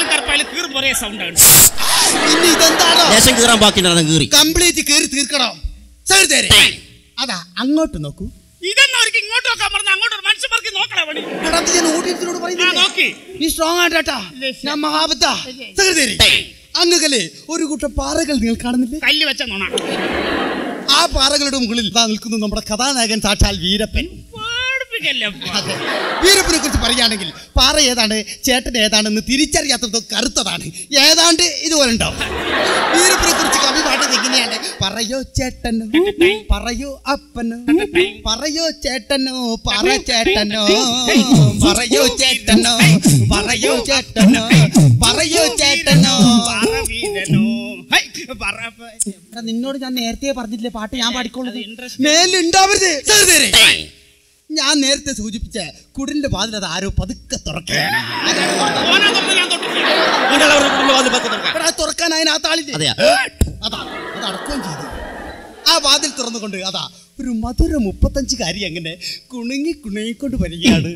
ഇനി ഇതെന്താണോ? കംപ്ലീറ്റ് കീറി തീർക്കണം. സഹൃദയരെ, അതാ അങ്ങോട്ട് നോക്കൂ. ഇങ്ങോട്ട് നോക്കാൻ പറഞ്ഞ അങ്ങോട്ട് മനുഷ്യർക്ക് നോക്കണം. ഞാൻ ഓഡിയൻസിനോട് പറയുന്നത് നീ സ്ട്രോങ് ആയിട്ടാ. ഞാൻ മഹാബദ്ധ. സഹൃദയരെ, അങ്ങകലെ ഒരു കൂട്ടം പാറകൾ നിങ്ങൾ കാണുന്നില്ലേ? കല്ല് വെച്ച നോണ. ആ പാറകളുടെ മുകളിൽ നിൽക്കുന്നു നമ്മുടെ കഥാനായകൻ സാക്ഷാൽ വീരപ്പൻ. വീരപ്പനെ കുറിച്ച് പറയുകയാണെങ്കിൽ പാറ ഏതാണ് ചേട്ടൻ ഏതാണെന്ന് തിരിച്ചറിയാത്തത് കറുത്തതാണ്. ഏതാണ്ട് ഇതുപോലെ ഉണ്ടാവും. വീരപ്പനെ കുറിച്ച് കവി പാടുന്നത് എങ്ങനെയാണ്? പറയോ ചേട്ടനോ, പറയോ അപ്പനോ, പറയോ ചേട്ടനോ, പറ ചേട്ടനോ, പറയോ ചേട്ടനോ, പറയോ ചേട്ടനോ, പറയോ ചേട്ടനോ. നിന്നോട് ഞാൻ നേരത്തെ പറഞ്ഞിട്ടില്ലേ പാട്ട് ഞാൻ പാടിക്കോളൂ. മേലുണ്ടാവരുത്. ഞാൻ നേരത്തെ സൂചിപ്പിച്ച കുടിലിന്റെ വാതിൽ അത് ആരോ പതുക്കെ തുറക്കാൻ. തുറക്കാൻ അതിനകത്താളില്ലേ? അതാ അത് അടക്കുകയും ചെയ്തു. ആ വാതിൽ തുറന്നുകൊണ്ട് അതാ ഒരു മധുര 35-കാരി അങ്ങനെ കുണുങ്ങി കുണുങ്ങിക്കൊണ്ട് വരികയാണ്.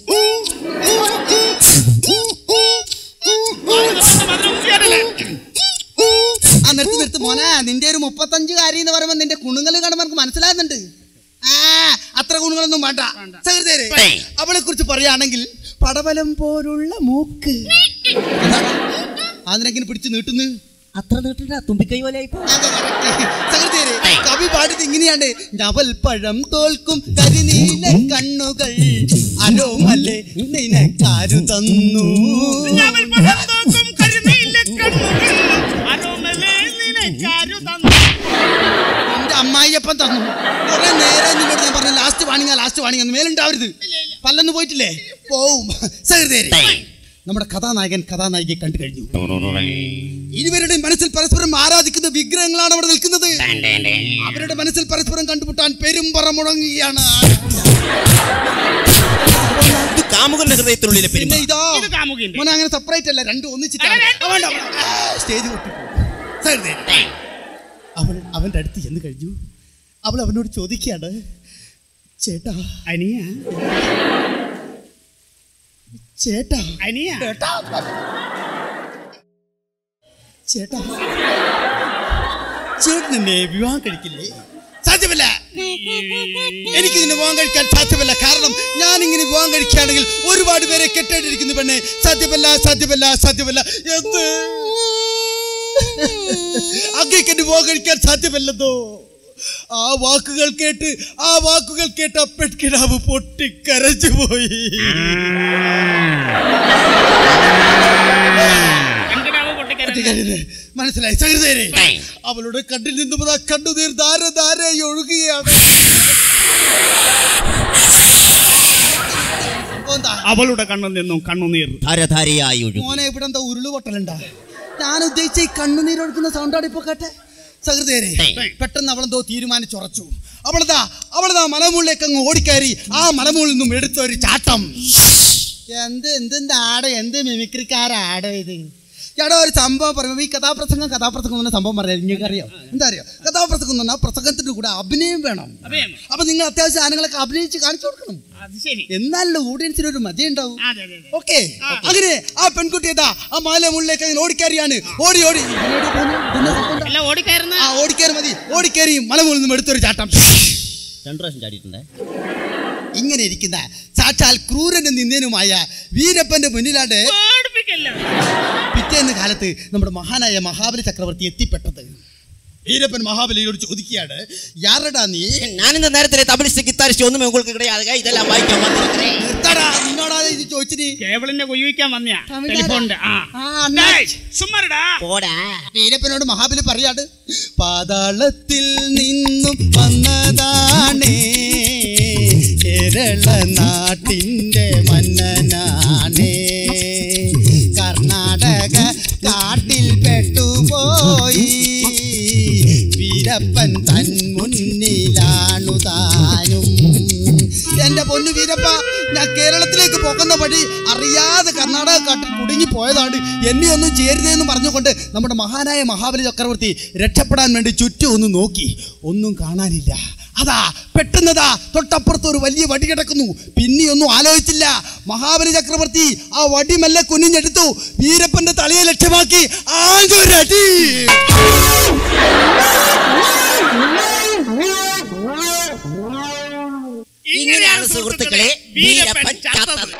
ആ നിർത്ത് മോനെ, നിന്റെ ഒരു 35-കാരി എന്ന് പറയുമ്പോ നിന്റെ കുണുങ്ങല് കാണുമ്പോൾ നമുക്ക് മനസ്സിലാകുന്നുണ്ട്. അത്ര ഗുണങ്ങളൊന്നും വേണ്ട. സഹൃദയരെ, അവളെ കുറിച്ച് പറയുകയാണെങ്കിൽ പടവലം പോലുള്ള മൂക്ക്. അതിനെങ്ങനെ പിടിച്ച് നീട്ടുന്നു? അത്ര നീട്ടില്ല, തുമ്പിക്കൈ പോലെ. സഹൃദയരെ, കവി പാടിയത് ഇങ്ങനെയാണ്. നവൽ പഴം തോൽക്കും കരിനീല കണ്ണുകൾ ആരോമല്ലേ നിനക്കാരു തന്നു എന്റെ അമ്മായിയപ്പൻ തന്നു. കുറെ നേരം നിന്നോട് ഞാൻ പറഞ്ഞു ലാസ്റ്റ് വാണിങ്ങ മേലുണ്ടാവരുത്. പല്ലൊന്നും പോയിട്ടില്ലേ? പോവും. നമ്മുടെ കഥാനായകൻ കഥാനായികയെ കണ്ടു കഴിഞ്ഞു. ഇരുവരുടെ മനസ്സിൽ പരസ്പരം ആരാധിക്കുന്ന വിഗ്രഹങ്ങളാണ് അവിടെ നിൽക്കുന്നത്. അവരുടെ മനസ്സിൽ പരസ്പരം കണ്ടുമുട്ടാൻ പെരുമ്പറ മുഴങ്ങുകയാണ്. കാമുകന്റെ ഹൃദയത്തിനുള്ളിലെ അങ്ങനെ സെപ്പറേറ്റ് അല്ല, രണ്ടും ഒന്നിച്ചിട്ടാണ്. സ്റ്റേജ് അവന്റെ അടുത്ത് ചെന്ന് കഴിഞ്ഞു. അവൾ അവനോട് ചോദിക്കുകയാണ്, ചേട്ടാ അനിയ ചേട്ടാ അനിയ ചേട്ടാ ചേട്ടൻ എന്നെ വിവാഹം കഴിക്കില്ലേ? സാധ്യമല്ല, എനിക്ക് ഇതിന് വിവാഹം കഴിക്കാൻ സാധ്യമല്ല. കാരണം ഞാൻ ഇങ്ങനെ വിവാഹം കഴിക്കുകയാണെങ്കിൽ ഒരുപാട് പേരെ കെട്ടേണ്ടിരിക്കുന്നു പെണ്ണെ. സാധ്യമല്ല എന്ത് അങ്ങേക്ക് എന്നെ വിവാഹം കഴിക്കാൻ സാധ്യമല്ലെന്നോ? ആ വാക്കുകൾ കേട്ട് പെൺകിടാവ് പൊട്ടിക്കരച്ചു പോയി. മനസ്സിലായി സഹൃദയരെ? അവളുടെ കണ്ണിൽ നിന്നും കണ്ണുനീർ ധാര ഒഴുകുകയാണ്. അവളുടെ കണ്ണിൽ നിന്നും കണ്ണുനീർ ധാരധാരയായി ഒഴുകും. മോനെ ഇവിടെ എന്താ ഉരുളുപൊട്ടലുണ്ടാ? ഞാൻ ഉദ്ദേശിച്ച ഈ കണ്ണുനീർ ഒഴുക്കുന്ന സൗണ്ടാണ് ഇപ്പൊ കേട്ടെ. സഹൃദയരെ, പെട്ടെന്ന് അവളെന്തോ തീരുമാനിച്ചുറച്ചു. അവളതാ മലമുകളിലേക്ക് അങ്ങ് ഓടിക്കയറി. ആ മലമുകളിൽ നിന്നും എടുത്ത ഒരു ചാട്ടം. എന്ത് മിമിക്രിക്കാരാടോ ഇത്? ചേട്ടാ ഒരു സംഭവം പറയുമ്പോൾ ഈ കഥാപ്രസംഗം എന്ന സംഭവം പറയാം. നിങ്ങൾക്ക് അറിയാം എന്താ അറിയാം? കഥാപ്രസംഗം എന്ന് പറഞ്ഞാൽ പ്രസംഗത്തിന്റെ കൂടെ അഭിനയം വേണം. അപ്പൊ നിങ്ങൾ അത്യാവശ്യം സാധനങ്ങളൊക്കെ അഭിനയിച്ച് കാണിച്ചു കൊടുക്കണം. എന്നാലല്ലോ ഓഡിയൻസിന് ഒരു മതി ഉണ്ടാവും. ഓക്കെ, അങ്ങനെ ആ പെൺകുട്ടി ആ മലമുകളിലേക്ക് അങ്ങനെ ഓടിക്കയറിയാണ്. ഓടിക്കയറി മലമുകളിൽ നിന്നും എടുത്തൊരു ചാട്ടം. 2 പ്രാവശ്യം ചാടിയിട്ടുണ്ട്. ഇങ്ങനെ ഇരിക്കുന്ന സാക്ഷാൽ ക്രൂരനും നിന്ദനുമായ വീരപ്പന്റെ മുന്നിലാണ് പിറ്റേന്ന് കാലത്ത് നമ്മുടെ മഹാനായ മഹാബലി ചക്രവർത്തി എത്തിപ്പെട്ടത്. വീരപ്പൻ മഹാബലിയോട് ചോദിക്കുകയാണ്, യാരടാ നീ? ഞാനിന്ന് നേരത്തെ തബലിസ്റ്റ് ഗിത്താരിസ്റ്റ് ഒന്നും നിങ്ങൾക്ക് കിടയാതെ ഇതെല്ലാം വായിക്കാൻ നിന്നോടാ ഇത് ചോദിച്ചിട്ട് കേബിളിന്റെ കൊയ്യിക്കാൻ വന്നയാ ടെലിഫോണിന്റെ. വീരപ്പനോട് മഹാബലി പറയാണ്, പാതാളത്തിൽ നിന്നും വന്നതാണേ കേരള നാട്ടിന്റെ മന്നനാണേ, കർണാടക കാട്ടിൽ പെട്ടുപോയി വീരപ്പൻ തൻ മുന്നിലാണു താനും. എന്റെ പൊന്നു വീരപ്പ, ഞാൻ കേരളത്തിലേക്ക് പോകുന്ന വഴി അറിയാതെ കർണാടക കാട്ടിൽ കുടുങ്ങിപ്പോയതാണ്. എന്നെ ഒന്നും ചേരുതെന്ന് പറഞ്ഞുകൊണ്ട് നമ്മുടെ മഹാനായ മഹാബലി ചക്രവർത്തി രക്ഷപ്പെടാൻ വേണ്ടി ചുറ്റും ഒന്ന് നോക്കി. ഒന്നും കാണാനില്ല. പെട്ടെന്നതാ തൊട്ടപ്പുറത്ത് ഒരു വലിയ വടി കിടക്കുന്നു. പിന്നെയൊന്നും ആലോചിച്ചില്ല. മഹാബലി ചക്രവർത്തി ആ വടി മെല്ലെ കുനിഞ്ഞെടുത്തു. വീരപ്പന്റെ തലയെ ലക്ഷ്യമാക്കി ആഞ്ഞൊരടി. ഇങ്ങനെയാണ് സുഹൃത്തുക്കളെ വീരപ്പൻ ചാത്തത്.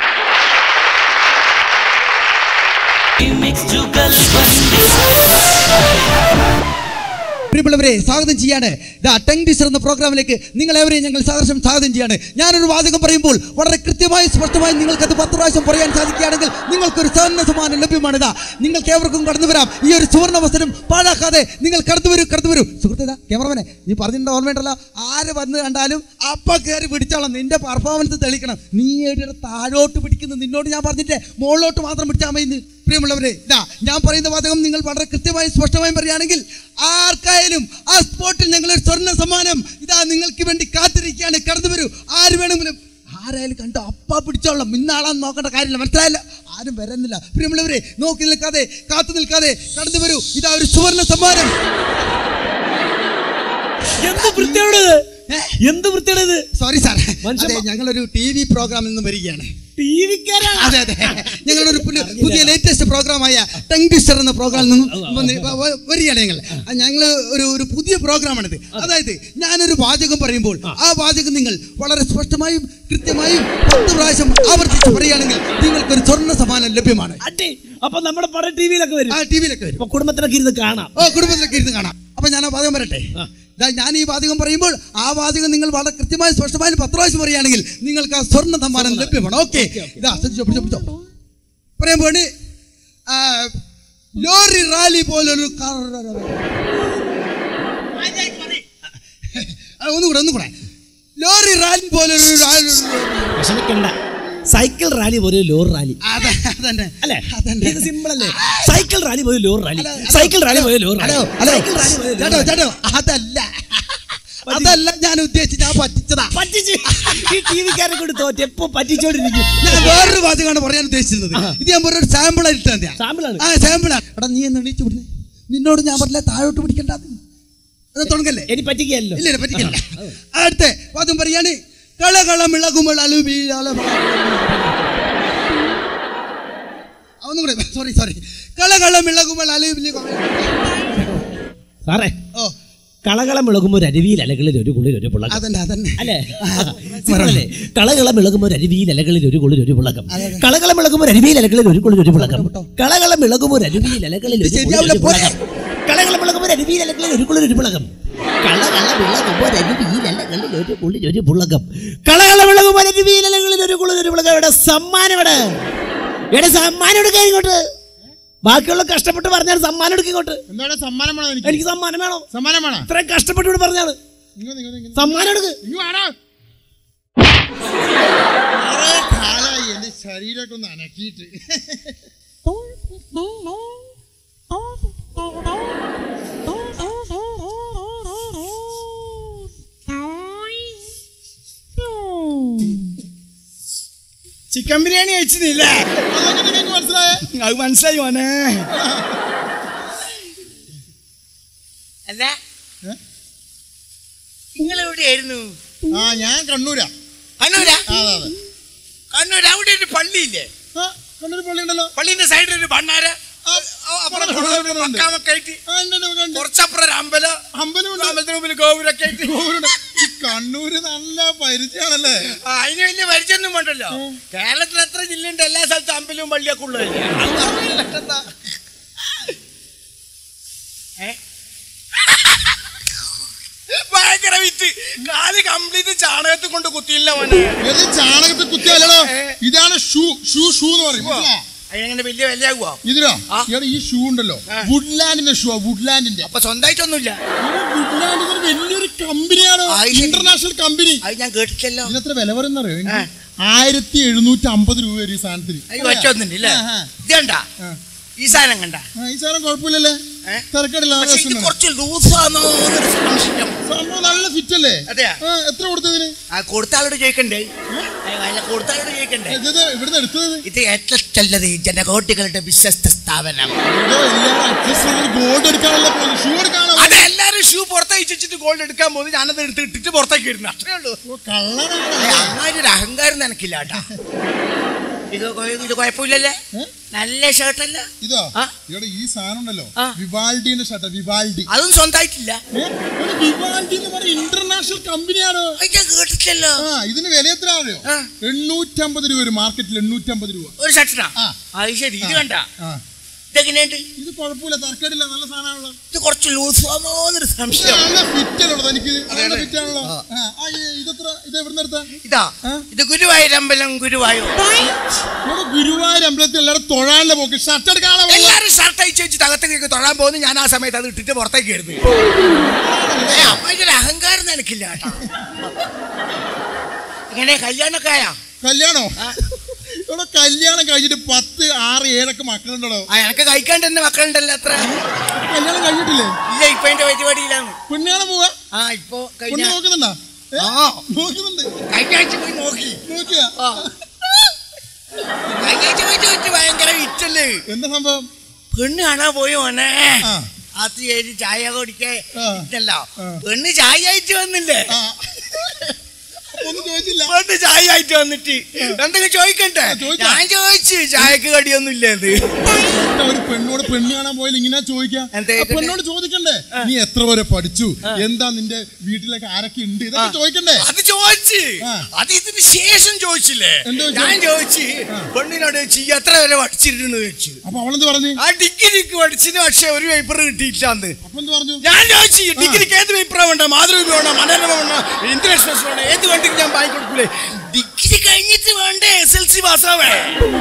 പ്രിയമുള്ളവരെ, സ്വാഗതം ചെയ്യാണ് ടങ് ടീച്ചർ എന്ന പ്രോഗ്രാമിലേക്ക് നിങ്ങളെവരെയും ഞങ്ങൾ സ്വാഗതം ചെയ്യാണ്. ഞാനൊരു വാചകം പറയുമ്പോൾ വളരെ കൃത്യമായി സ്പഷ്ടമായി നിങ്ങൾക്കത് 10 പ്രാവശ്യം പറയാൻ സാധിക്കുകയാണെങ്കിൽ നിങ്ങൾക്കൊരു സുവർണ്ണ സമ്മാനം ലഭ്യമാണിതാ. നിങ്ങൾക്ക് ഏവർക്കും കടന്നു വരാം. ഈ ഒരു സുവർണ്ണ അവസരം പാഴാക്കാതെ നിങ്ങൾ കടന്നു വരൂ. സുഹൃത്തേതാ ക്യാമറമാനെ, നീ പറഞ്ഞിട്ടുണ്ടോ ഓർമ്മയുണ്ടല്ലോ? ആര് വന്ന് കണ്ടാലും അപ്പ കയറി പിടിച്ചോളാം. നിന്റെ പെർഫോമൻസ് തെളിയിക്കണം. നീ എവിടെ താഴോട്ട് പിടിക്കുന്നു? നിന്നോട് ഞാൻ പറഞ്ഞിട്ടേ മുകളിലോട്ട് മാത്രം പിടിച്ചാൽ മതി. പ്രിയമുള്ളവരെ, ഞാൻ പറയുന്ന വാചകം നിങ്ങൾ വളരെ കൃത്യമായും സ്പഷ്ടമായും പറയുകയാണെങ്കിൽ ആർക്കായാലും ആ സ്പോട്ടിൽ ഞങ്ങളൊരു സ്വർണ്ണ സമ്മാനം നിങ്ങൾക്ക് വേണ്ടി കാത്തിരിക്കുകയാണ്. കടന്നു വരൂ. ആര് വേണമെങ്കിലും ആരായാലും കണ്ടോ അപ്പ പിടിച്ചോളാം. ഇന്നാളാന്ന് നോക്കേണ്ട കാര്യമില്ല. മനസ്സിലായല്ലോ? ആരും വരുന്നില്ല. പ്രിയമുള്ളവരെ, നോക്കി നിൽക്കാതെ കാത്തു നിൽക്കാതെ കടന്നു വരൂ. ഒരു സുവർണ്ണ സമ്മാനം. എന്ത് വൃത്തിയാണ്? സോറി സാർ, ഞങ്ങളൊരു TV പ്രോഗ്രാമിൽ നിന്നും വരികയാണ്. അതെ, ഞങ്ങളൊരു പുതിയ ലേറ്റസ്റ്റ് പ്രോഗ്രാമായ ടങ് ട്വിസ്റ്റർ എന്ന പ്രോഗ്രാമിൽ നിന്നും വരികയാണ്. ഞങ്ങൾ ഒരു പുതിയ പ്രോഗ്രാമാണിത്. അതായത് ഞാനൊരു വാചകം പറയുമ്പോൾ ആ വാചകം നിങ്ങൾ വളരെ സ്പഷ്ടമായും കൃത്യമായും 10 പ്രാവശ്യം ആവർത്തിച്ച് പറയുകയാണെങ്കിൽ നിങ്ങൾക്കൊരു സ്വർണ്ണ സമ്മാനം ലഭ്യമാണ്. അപ്പൊ നമ്മുടെ പടം ടിവിയിലൊക്കെ വരും. ടിവിയിലൊക്കെ വരും. കുടുംബത്തിലൊക്കെ ഇരുന്ന് കാണാം. കുടുംബത്തിലൊക്കെ ഇരുന്ന് കാണാം. അപ്പൊ ഞാൻ ആ വാചകം പറയട്ടെ. ഞാൻ ഈ വാചകം പറയുമ്പോൾ ആ വാചകം നിങ്ങൾ വളരെ കൃത്യമായി സ്പഷ്ടമായി 10 പ്രാവശ്യം പറയുകയാണെങ്കിൽ നിങ്ങൾക്ക് ആ സ്വർണ്ണ സമ്മാനം ലഭ്യമാണ്. ഓക്കെ, ഇതാ പിടിച്ചോ. പറയാൻ പോണി ലോറി റാലി പോലൊരു ഒന്നുകൂടെ ലോറി റാലി പോലൊരു സൈക്കിൾ റാലി പോലെ ലോറി റാലി അല്ലേ? ഇത് സിമ്പിൾ അല്ലേ? സൈക്കിൾ റാലി പോലെ ലോറി റാലി, സൈക്കിൾ റാലി പോലെ ലോറി റാലി. ചേട്ടോ അതല്ല ഞാൻ ഉദ്ദേശിച്ച്, ഞാൻ പറ്റിച്ച് ഈ ടി വിക്കാരെ കൊണ്ട് തോറ്റ് എപ്പോ പറ്റിച്ചോണ്ടിരിക്കും. ഞാൻ വേറൊരു വാചകമാണ് പറയാൻ ഉദ്ദേശിച്ചിരുന്നത്. ഇത് ഞാൻ ഒരു സാമ്പിൾ ആയിട്ട് സാമ്പിളാണ്. എടാ നീ എന്ന് എണീച്ചു വിടുന്നേ, നിന്നോട് ഞാൻ പറഞ്ഞില്ല താഴോട്ട് പിടിക്കണ്ട, അത് തുടങ്ങല്ലേ? എനിക്ക് പറ്റിക്കല്ലോ. ഇല്ല പറ്റിക്കല്ല. അടുത്ത വാദം പറയാണ് കളകളമിളകുമ്പോൾ ഒന്നും കൂടെ സോറി കളകളമിളകുമ്പോൾ സാറേ, കളകളം വിളകുമ്പോ ഒരു അരുവിയിൽ അലകളിൽ ഒരു കുളിൽ ഒരു പുളകം അല്ലേ? കളകളം വിളകുമ്പോ ഒരു അരുവിയിൽ അലകളിൽ ഒരു കുളിൽ ഒരു പുളകം. കളകളം വിളകുമ്പോ ഒരു അരുവിയിൽ അലകളിൽ ഒരു കുളിൽ ഒരു പുളകം. കളകളം വിളകുമ്പോ ഒരു അരുവിയിൽ അലകളിൽ ഒരു പുളകം. കളകളം വിളകുമ്പോ ഒരു അരുവിയിൽ അലകളിൽ ഒരു കുളിൽ ഒരു പുളകം. കളകളം വിളകുമ്പോ ഒരു അരുവിയിൽ അലകളിൽ ഒരു കുളിൽ ഒരു പുളകം. കളകളം വിളകുമ്പോ ഒരു അരുവിയിൽ അലകളിൽ ഒരു കുളിൽ ഒരു പുളകം. ഇവിടെ സമ്മാനം, ഇവിടെ സമ്മാനം എടുക്കാൻ ഇങ്ങോട്ട്. ബാക്കിയുള്ള കഷ്ടപ്പെട്ട് പറഞ്ഞാൽ സമ്മാനം എടുക്കിങ്ങോട്ട്. എന്താണ് സമ്മാനം വേണോ? എനിക്ക് സമ്മാനം വേണോ? സമ്മാനം വേണം. ഇത്രയും കഷ്ടപ്പെട്ട് ഇവിടെ പറഞ്ഞാണ് സമ്മാനം എടുക്ക്. എന്റെ ശരീരമൊക്കെ ഒന്ന് അനക്കിയിട്ട് ചിക്കൻ ബിരിയാണി കഴിച്ചില്ല. അത് മനസ്സിലായി മോനെ. അല്ല നിങ്ങൾ എവിടെയായിരുന്നു? ഞാൻ കണ്ണൂരാ. കണ്ണൂരാ? കണ്ണൂർ അവിടെ ഒരു പള്ളിയില്ലേ? കണ്ണൂർ പള്ളി ഉണ്ടല്ലോ. പള്ളിന്റെ സൈഡിൽ ഒരു ഭണ്ണാര, കുറച്ചപ്പുറം ഒരു അമ്പലത്തിന്റെ മുമ്പിൽ ഗോപുരൊക്കെ ആയിട്ട്. കണ്ണൂര് നല്ല പരിചയമാണല്ലേ? അതിന് വലിയ പരിചയമൊന്നും വേണ്ടല്ലോ. കേരളത്തിൽ എത്ര ജില്ലയുണ്ട്? എല്ലാ സ്ഥലത്തും അമ്പലവും പള്ളിയൊക്കെ ഉള്ളതല്ലേ? ഭയങ്കര വിറ്റ്. കാല് കംപ്ലീറ്റ് ചാണകത്തിൽ കൊണ്ട് കുത്തിയില്ല മോനെ. ചാണകത്തിൽ കുത്തിയല്ലോ. ഇതാണ് ഷൂ എന്ന് പറയും. അതിനെങ്ങനെ വലിയ വിലയാകുവോ ഇതിനോ? ഈ ഷൂ ഉണ്ടല്ലോ, വുഡ്ലാൻഡിന്റെ ഷൂ. വുഡ്ലാൻഡിന്റെ. അപ്പൊ സ്വന്തമായിട്ടൊന്നുമില്ല. വുഡ്ലാൻഡ് വലിയൊരു കമ്പനിയാണ്, ഇന്റർനാഷണൽ കമ്പനി. അത് ഞാൻ കേട്ടിട്ടല്ലോ. ഇതിനെത്ര വില പറയുന്നറിയോ? 1750 രൂപ ഒരു സാധനത്തിന്. ഒറ്റൊന്നുണ്ടല്ലേ? ഇത് കണ്ട ഈ സാധനം കണ്ട? ഈ സാധനം കുഴപ്പമില്ലല്ലേ? തിരക്കടില്ല. കുറച്ച് ലൂസാണോ സംഭവം നല്ല ഫിറ്റ് അല്ലേ? അതെയാ? എത്ര കൊടുത്തതിന്? കൊടുത്ത ആളോട് ചോദിക്കണ്ടേ? കൊടുത്ത ആളോട് ചോദിക്കണ്ടേ? ഇവിടുന്ന് എടുത്തത് ഇത് ഏറ്റവും ജനകോട്ടികളുടെ വിശ്വസ്ത സ്ഥാപനം. ഗോൾഡ് എടുക്കാനുള്ള ഷൂ എടുക്കാനുള്ള. അതെ, എല്ലാരും ഷൂ പുറത്തേക്ക് വെച്ചിട്ട് ഗോൾഡ് എടുക്കാൻ പോകുന്നു. ഞാനത് എടുത്തിട്ട് പുറത്തേക്ക് വരുന്നു. അത്രേ ഉള്ളൂ. അങ്ങനെ ഒരു അഹങ്കാരം നിനക്കില്ല കേട്ടാ. ഇത് കുഴപ്പമില്ലല്ലേ? നല്ല ഷർട്ടല്ല ഇതോ? ഇവിടെ ഈ സാധനം ഉണ്ടല്ലോ, വിവാൽഡിന്റെ ഷർട്ട്. വിവാൽഡി അതും സ്വന്തമായിട്ടില്ല. വിവാൽഡി എന്ന് പറഞ്ഞ ഇന്റർനാഷണൽ കമ്പനിയാണ്. കേട്ടിട്ടല്ലോ. ഇതിന് വില എത്ര അറിയോ? 850 രൂപ. ഒരു മാർക്കറ്റിൽ 850 രൂപ ഒരു ഷർട്ടിനാ? അത് ശരി. ഇത് കണ്ട ഇതെങ്ങനെയുണ്ട്? ഇത് കുഴപ്പമില്ല, തരക്കേടില്ല, നല്ല സാധനമാണല്ലോ. ഇത് കുറച്ച് ലൂസ് ആണോന്നൊരു സംശയം. ഇതാ ഇത് ഗുരുവായൂർ അമ്പലം. ഗുരുവായൂർ അമ്പലത്തിൽ എല്ലാവരും തൊഴാനുള്ള പോക്ക്. ഷർട്ട് എടുക്കാനുള്ള എല്ലാവരും ഷർട്ട് അയച്ചു വെച്ച് തകത്തേക്ക് തൊഴാൻ പോകുന്നു. ഞാൻ ആ സമയത്ത് അത് ഇട്ടിട്ട് പുറത്തേക്ക് വരുന്നു. അമ്മയ്ക്കൊരു അഹങ്കാരം നിനക്കില്ല കേട്ടോ. ഇങ്ങനെ കല്യാണമൊക്കെ ആയാ? കല്യാണോ? ഇവിടെ കല്യാണം കഴിഞ്ഞിട്ട് 10, 6, 7 മക്കളുണ്ടോ? എനക്ക് കഴിക്കാണ്ട് തന്നെ മക്കളുണ്ടല്ലോ. അത്ര കല്യാണം കഴിഞ്ഞിട്ടില്ലേ? ഇല്ല, ഇപ്പൊ എന്റെ പരിപാടിയിലാണ്. പെണ്ണുകാണാൻ പോവാ? ഇപ്പൊ നോക്കുന്നുണ്ടോ? നോക്കുന്നുണ്ട്. കഴിഞ്ഞ ആഴ്ച പോയി നോക്കിയാ? കഴിഞ്ഞ ആഴ്ച പോയിട്ട് ഭയങ്കര വിറ്റല്ലേ. എന്താ സംഭവം? പെണ്ണ് കാണാൻ പോയി മോനെ. അത് കഴിഞ്ഞ് ചായ കുടിക്കല്ലോ. പെണ്ണ് ചായ അയച്ചു വന്നില്ലേ? ഒന്ന് പെണ്ണ് ചായ ആയിട്ട് വന്നിട്ട് എന്തെങ്കിലും ചോദിക്കണ്ടേ? ഞാൻ ചോദിച്ചു ചായക്ക് കടിയൊന്നും ഇല്ലേത്. ഒരു പെണ്ണോട് പെണ്ണ് കാണാൻ പോയാൽ ഇങ്ങനെ ചോദിക്കാം. പെണ്ണോട് ചോദിക്കണ്ടേ നീ എത്ര വരെ പഠിച്ചു, എന്താ നിന്റെ വീട്ടിലൊക്കെ ആരൊക്കെ ഉണ്ട്, ഇതൊക്കെ ചോദിക്കണ്ടേ? അത് ചോദിച്ചു. അത് ഇതിന് ശേഷം ചോദിച്ചില്ലേ? ഞാൻ ചോദിച്ചു പെണ്ണിനോട് ചോദിച്ചു എത്ര വരെ പഠിച്ചിരുന്നു ചോദിച്ചു. അപ്പൊ അവളെന്ത് പറഞ്ഞു? ആ ഡിഗ്രിക്ക് പഠിച്ചിന്, പക്ഷെ ഒരു പേപ്പർ കിട്ടിയില്ലാന്ന്. അപ്പൊ എന്ത് പറഞ്ഞു? ഞാൻ ചോദിച്ചു ഡിഗ്രിക്ക് ഏത് പേപ്പറാ വേണ്ട, മാതൃഭൂമി വേണോ, മനോരമ വേണോ, ഇന്റർനാഷണൽ വേണോ, ഏത് വേണ്ടെങ്കിൽ ഞാൻ വാങ്ങി കൊടുക്കൂലേ. ഡിഗ്രി കഴിഞ്ഞിട്ട് വേണ്ടേ SLC പാസ്സാവേ.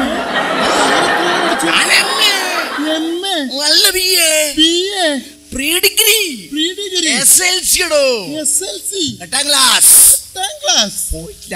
നല്ല BA പ്രീ ഡിഗ്രി SLC ഇടോ, എട്ടാം ക്ലാസ് പോയില്ല.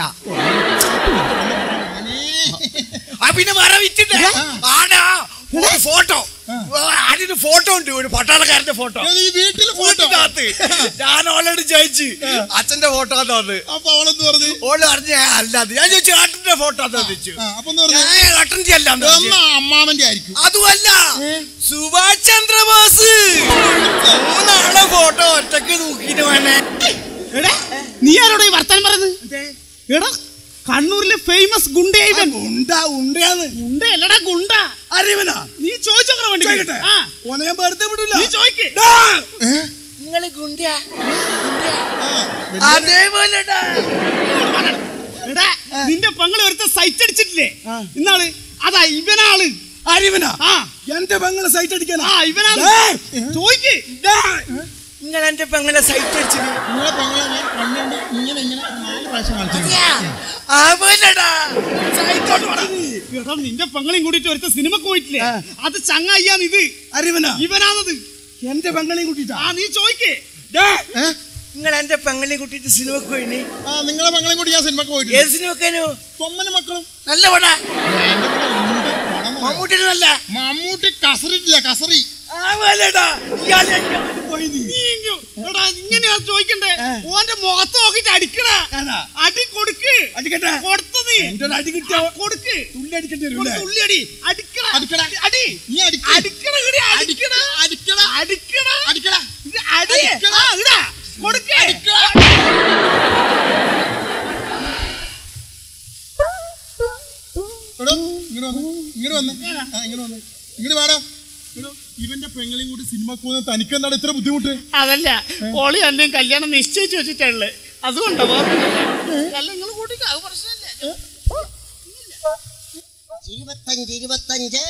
പിന്നെ വേറെ വിറ്റിട്ട് ആടാ ഫോട്ടോ, അതിന് ഫോട്ടോ ഉണ്ട്, ഒരു പട്ടാളക്കാരന്റെ ഫോട്ടോ വീട്ടിനകത്ത്. ഞാൻ ഓളോട് ചോദിച്ചു അച്ഛന്റെ ഫോട്ടോ തന്നത്. അപ്പൊ അവളെന്ത് പറഞ്ഞു? ഓള് പറഞ്ഞ അല്ലാതെ. ഞാൻ ചോദിച്ചു ഏട്ടന്റെ ഫോട്ടോ ചോദിച്ചു. ഏട്ടന്റെ അല്ല, അമ്മാവന്റെ ആയിരിക്കും. അതുമല്ല സുഭാഷ് ചന്ദ്രബോസ്. 3 ആളെ ഫോട്ടോ ഒറ്റക്ക് തൂക്കിട്ട് വേണേ. നീ ആരോടെ വർത്താനം പറയുന്നത്? എടാ കണ്ണൂരിലെ ഫേമസ് ഗുണ്ടയാ. ഗുണ്ടയല്ലടാ ഗുണ്ട. അറിവനാ നീ ചോദിച്ചോക്കറ വേണ്ടി ഞാൻ വെറുതെ വിടൂല. നീ ചോദിക്ക്. നിങ്ങള് ഗുണ്ട അതേപോലെ നിന്റെ പെങ്ങളെ ഒരുത്ത സൈറ്റ് അടിച്ചിട്ടില്ലേ ഇന്നാള്? അതാ ഇവനാള്. അറിവനാ എന്റെ പെങ്ങളെ സൈറ്റ് അടിക്കാനാ? ഇവനാണ്. ചോദിക്ക്. നിങ്ങൾ എന്റെ പെങ്ങളെ സൈറ്റ് അടിച്ചത് നിന്റെ പെങ്ങളെയും കൂട്ടിട്ട് ഒരുത്ത സിനിമക്ക് പോയിട്ടില്ലേ? അത് ചങ്ങായിയാണ്. ഇത് അറിവനാ ഇവനാണത്. എന്റെ പെങ്ങളെയും കൂട്ടിട്ടാ? നീ ചോദിക്കേ. നിങ്ങൾ എന്റെ പെങ്ങളെയും കൂട്ടിട്ട് സിനിമക്ക് പോയിന്? നിങ്ങളെ പെങ്ങളെയും കൂട്ടി ഞാൻ സിനിമക്ക് പോയിട്ട്. ഏത് സിനിമക്കാനോ? തൊമ്മനും മക്കളും. നല്ല പടാ. മമ്മൂട്ടി നല്ല. മമ്മൂട്ടി കസറില്ല, കസറി. ഇങ്ങനെയാ ചോദിക്കണ്ടേ? ഓന്റെ മുഖത്ത് നോക്കിട്ട് അടിക്കണ. അടി കൊടുക്ക്. അടിക്കട്ടെ. കൊടുത്തത് അടി കിട്ടിയ കൊടുക്ക്. തുള്ളി അടിക്കേണ്ടി വരും. തുള്ളി അടി. അടിക്കണ. അടി. നീ അടിക്കണ. അടിക്കണ. അടിക്കണ. അടിക്കണ. അടിക്കണ. അടിക്കണ. അടി. ഇടാ. കൊടുക്ക്. ഇങ്ങോട്ട് വാടാ. ഇവന്റെ പെങ്ങളെയും കൂടി സിനിമക്ക് പോകുന്ന തനിക്ക് എന്താണ് ഇത്ര ബുദ്ധിമുട്ട്? അതല്ല, ഓളി എന്നെ കല്യാണം നിശ്ചയിച്ചു വെച്ചിട്ടുള്ളു. അതുകൊണ്ടോ അല്ല നിങ്ങൾ കൂട്ടിട്ട് അത് പ്രശ്നമില്ല. 25 25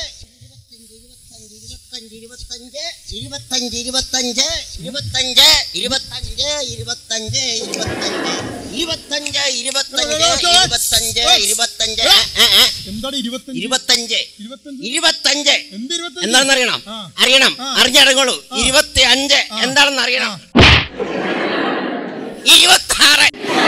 എന്താണെന്ന് അറിയണം? അറിഞ്ഞടങ്ങോളൂ. 25 എന്താണെന്ന് അറിയണം? 26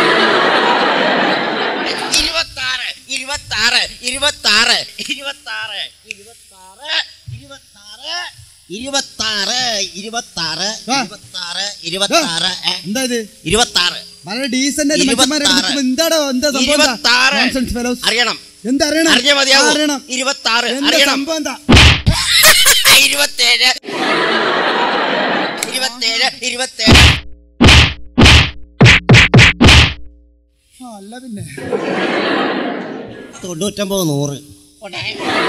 അറിയണം. എന്താ അറിയണം? അറിഞ്ഞാൽ മതിയാവും. അറിയണം. 26 അറിയണം. 27 അല്ല പിന്നെ 99 100.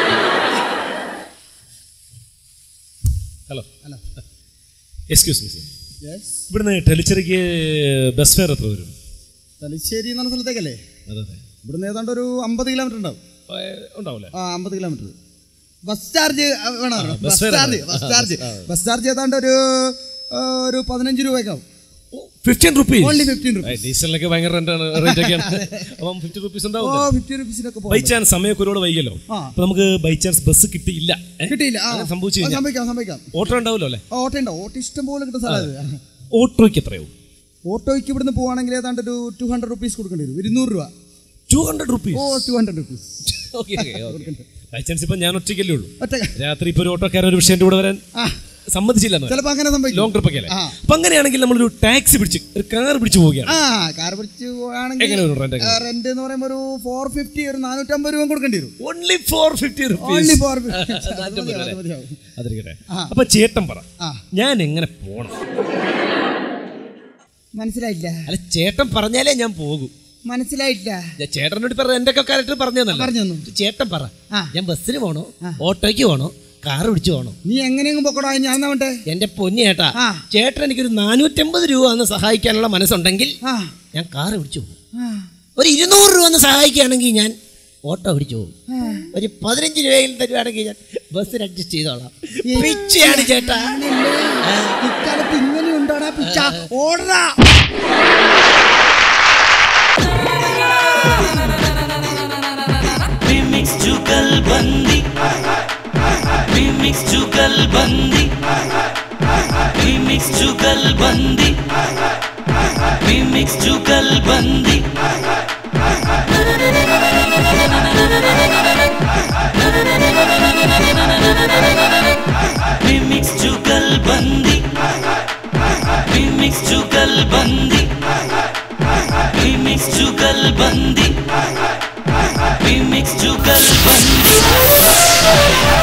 ഹലോ എക്സ്ക്യൂസ് മീ സർ, ഇവിടുന്ന് ടെലിച്ചെറിക്ക് ബസ് ഫെയർ എത്ര വരും? തലശ്ശേരി എന്ന് പറഞ്ഞ സ്ഥലത്തേക്കല്ലേ? അതെ അതെ. ഇവിടുന്ന് ഏതാണ്ട് ഒരു 50 കിലോമീറ്റർ ഉണ്ടാവും. ഉണ്ടാവില്ലേ? 50 കിലോമീറ്റർ. ബസ് ചാർജ് വേണോ? ബസ് ചാർജ് ഏതാണ്ട് ഒരു 15 രൂപയൊക്കെ 15 rupees. Only 15 rupees. ഡീസലിനൊക്കെ ഭയങ്കര റേറ്റ് ഒക്കെയാണ്. അപ്പം 50 rupees ഉണ്ടാവും. 50 rupees ബൈ ചാൻസ് സമയമൊക്കെ ഒരുപാട് വൈകല്ലോ, അപ്പൊ നമുക്ക് ബൈ ചാൻസ് ബസ് കിട്ടിയില്ല, സംഭവിച്ചു സംഭവിക്കാം. ഓട്ടോ ഉണ്ടാവുമല്ലോ അല്ലേ? ഓട്ടോ ഉണ്ടോ? ഓട്ടോ ഇഷ്ടം പോലെ കിട്ടുന്ന സ്ഥലം. ഓട്ടോയ്ക്ക് എത്രയാവും? ഓട്ടോയ്ക്ക് ഇവിടുന്ന് പോവാണെങ്കിൽ ഏതാണ്ട് ഒരു 200 rupees കൊടുക്കേണ്ടി വരും. 200 രൂപ. 200 rupees? 200 rupees. ബൈ ചാൻസ് ഇപ്പൊ ഞാൻ ഒറ്റയ്ക്കല്ലേ ഉള്ളൂ, രാത്രി ഇപ്പൊ ഒരു ഓട്ടോക്കാരൻ ഒരു വിഷയം കൂടെ വരാൻ സമ്മതിച്ചില്ല, ചിലപ്പോൾ അങ്ങനെ സംഭവിക്കും. ലോങ് ട്രിപ്പ് ഒക്കെ അല്ലേ? അപ്പൊ അങ്ങനെയാണെങ്കിൽ നമ്മളൊരു ടാക്സി പിടിച്ച് ഒരു കാർ പിടിച്ച് പോവുകയാണ്. കാർ പിടിച്ച് പോവുകയാണെങ്കിൽ റെന്റ് എന്ന് പറയുമ്പോൾ ഒരു 450 ഒരു 450 രൂപ കൊടുക്കേണ്ടി വരും. Only 450 rupees. അതിരിക്കട്ടെ. അപ്പൊ ചേട്ടൻ പറ, ഞാൻ എങ്ങനെ പോണം? മനസ്സിലായില്ല. അല്ല ചേട്ടൻ പറഞ്ഞാലേ ഞാൻ പോകും. മനസ്സിലായിട്ടില്ല. ചേട്ടനോട് പറഞ്ഞ എന്റെ ക്യാരക്ടർ പറഞ്ഞു പറഞ്ഞു. ചേട്ടൻ പറ, ഞാൻ ബസ്സിന് പോണോ ഓട്ടോയ്ക്ക് പോണോ കാർ പിടിച്ചു പോണോ? നീ എങ്ങനെയെങ്കിലും പൊക്കോടാ, ഞാൻ വേണ്ടേ? എന്റെ പൊന്നു ചേട്ടാ, ചേട്ടൻ എനിക്കൊരു 450 രൂപ ഒന്ന് സഹായിക്കാനുള്ള മനസ്സുണ്ടെങ്കിൽ ഞാൻ കാർ പിടിച്ചു പോകും. ഒരു 200 രൂപ ഒന്ന് സഹായിക്കുകയാണെങ്കിൽ ഞാൻ ഓട്ടോ പിടിച്ചു പോകും. ഒരു 15 രൂപയിൽ തരുവാണെങ്കിൽ ഞാൻ ബസ്സിന് അഡ്ജസ്റ്റ് ചെയ്തോളാം. പിച്ചയാണ് ചേട്ടാ. ഇക്കാലത്ത് ഇങ്ങനെയുണ്ടോടാ പിച്ച? ഓടടാ. जुगलबंदी मिक्स जुगलबंदी मिक्स जुगलबंदी मिक्स जुगलबंदी मिक्स जुगलबंदी मिक्स जुगलबंदी मिक्स जुगलबंदी मिक्स जुगलबंदी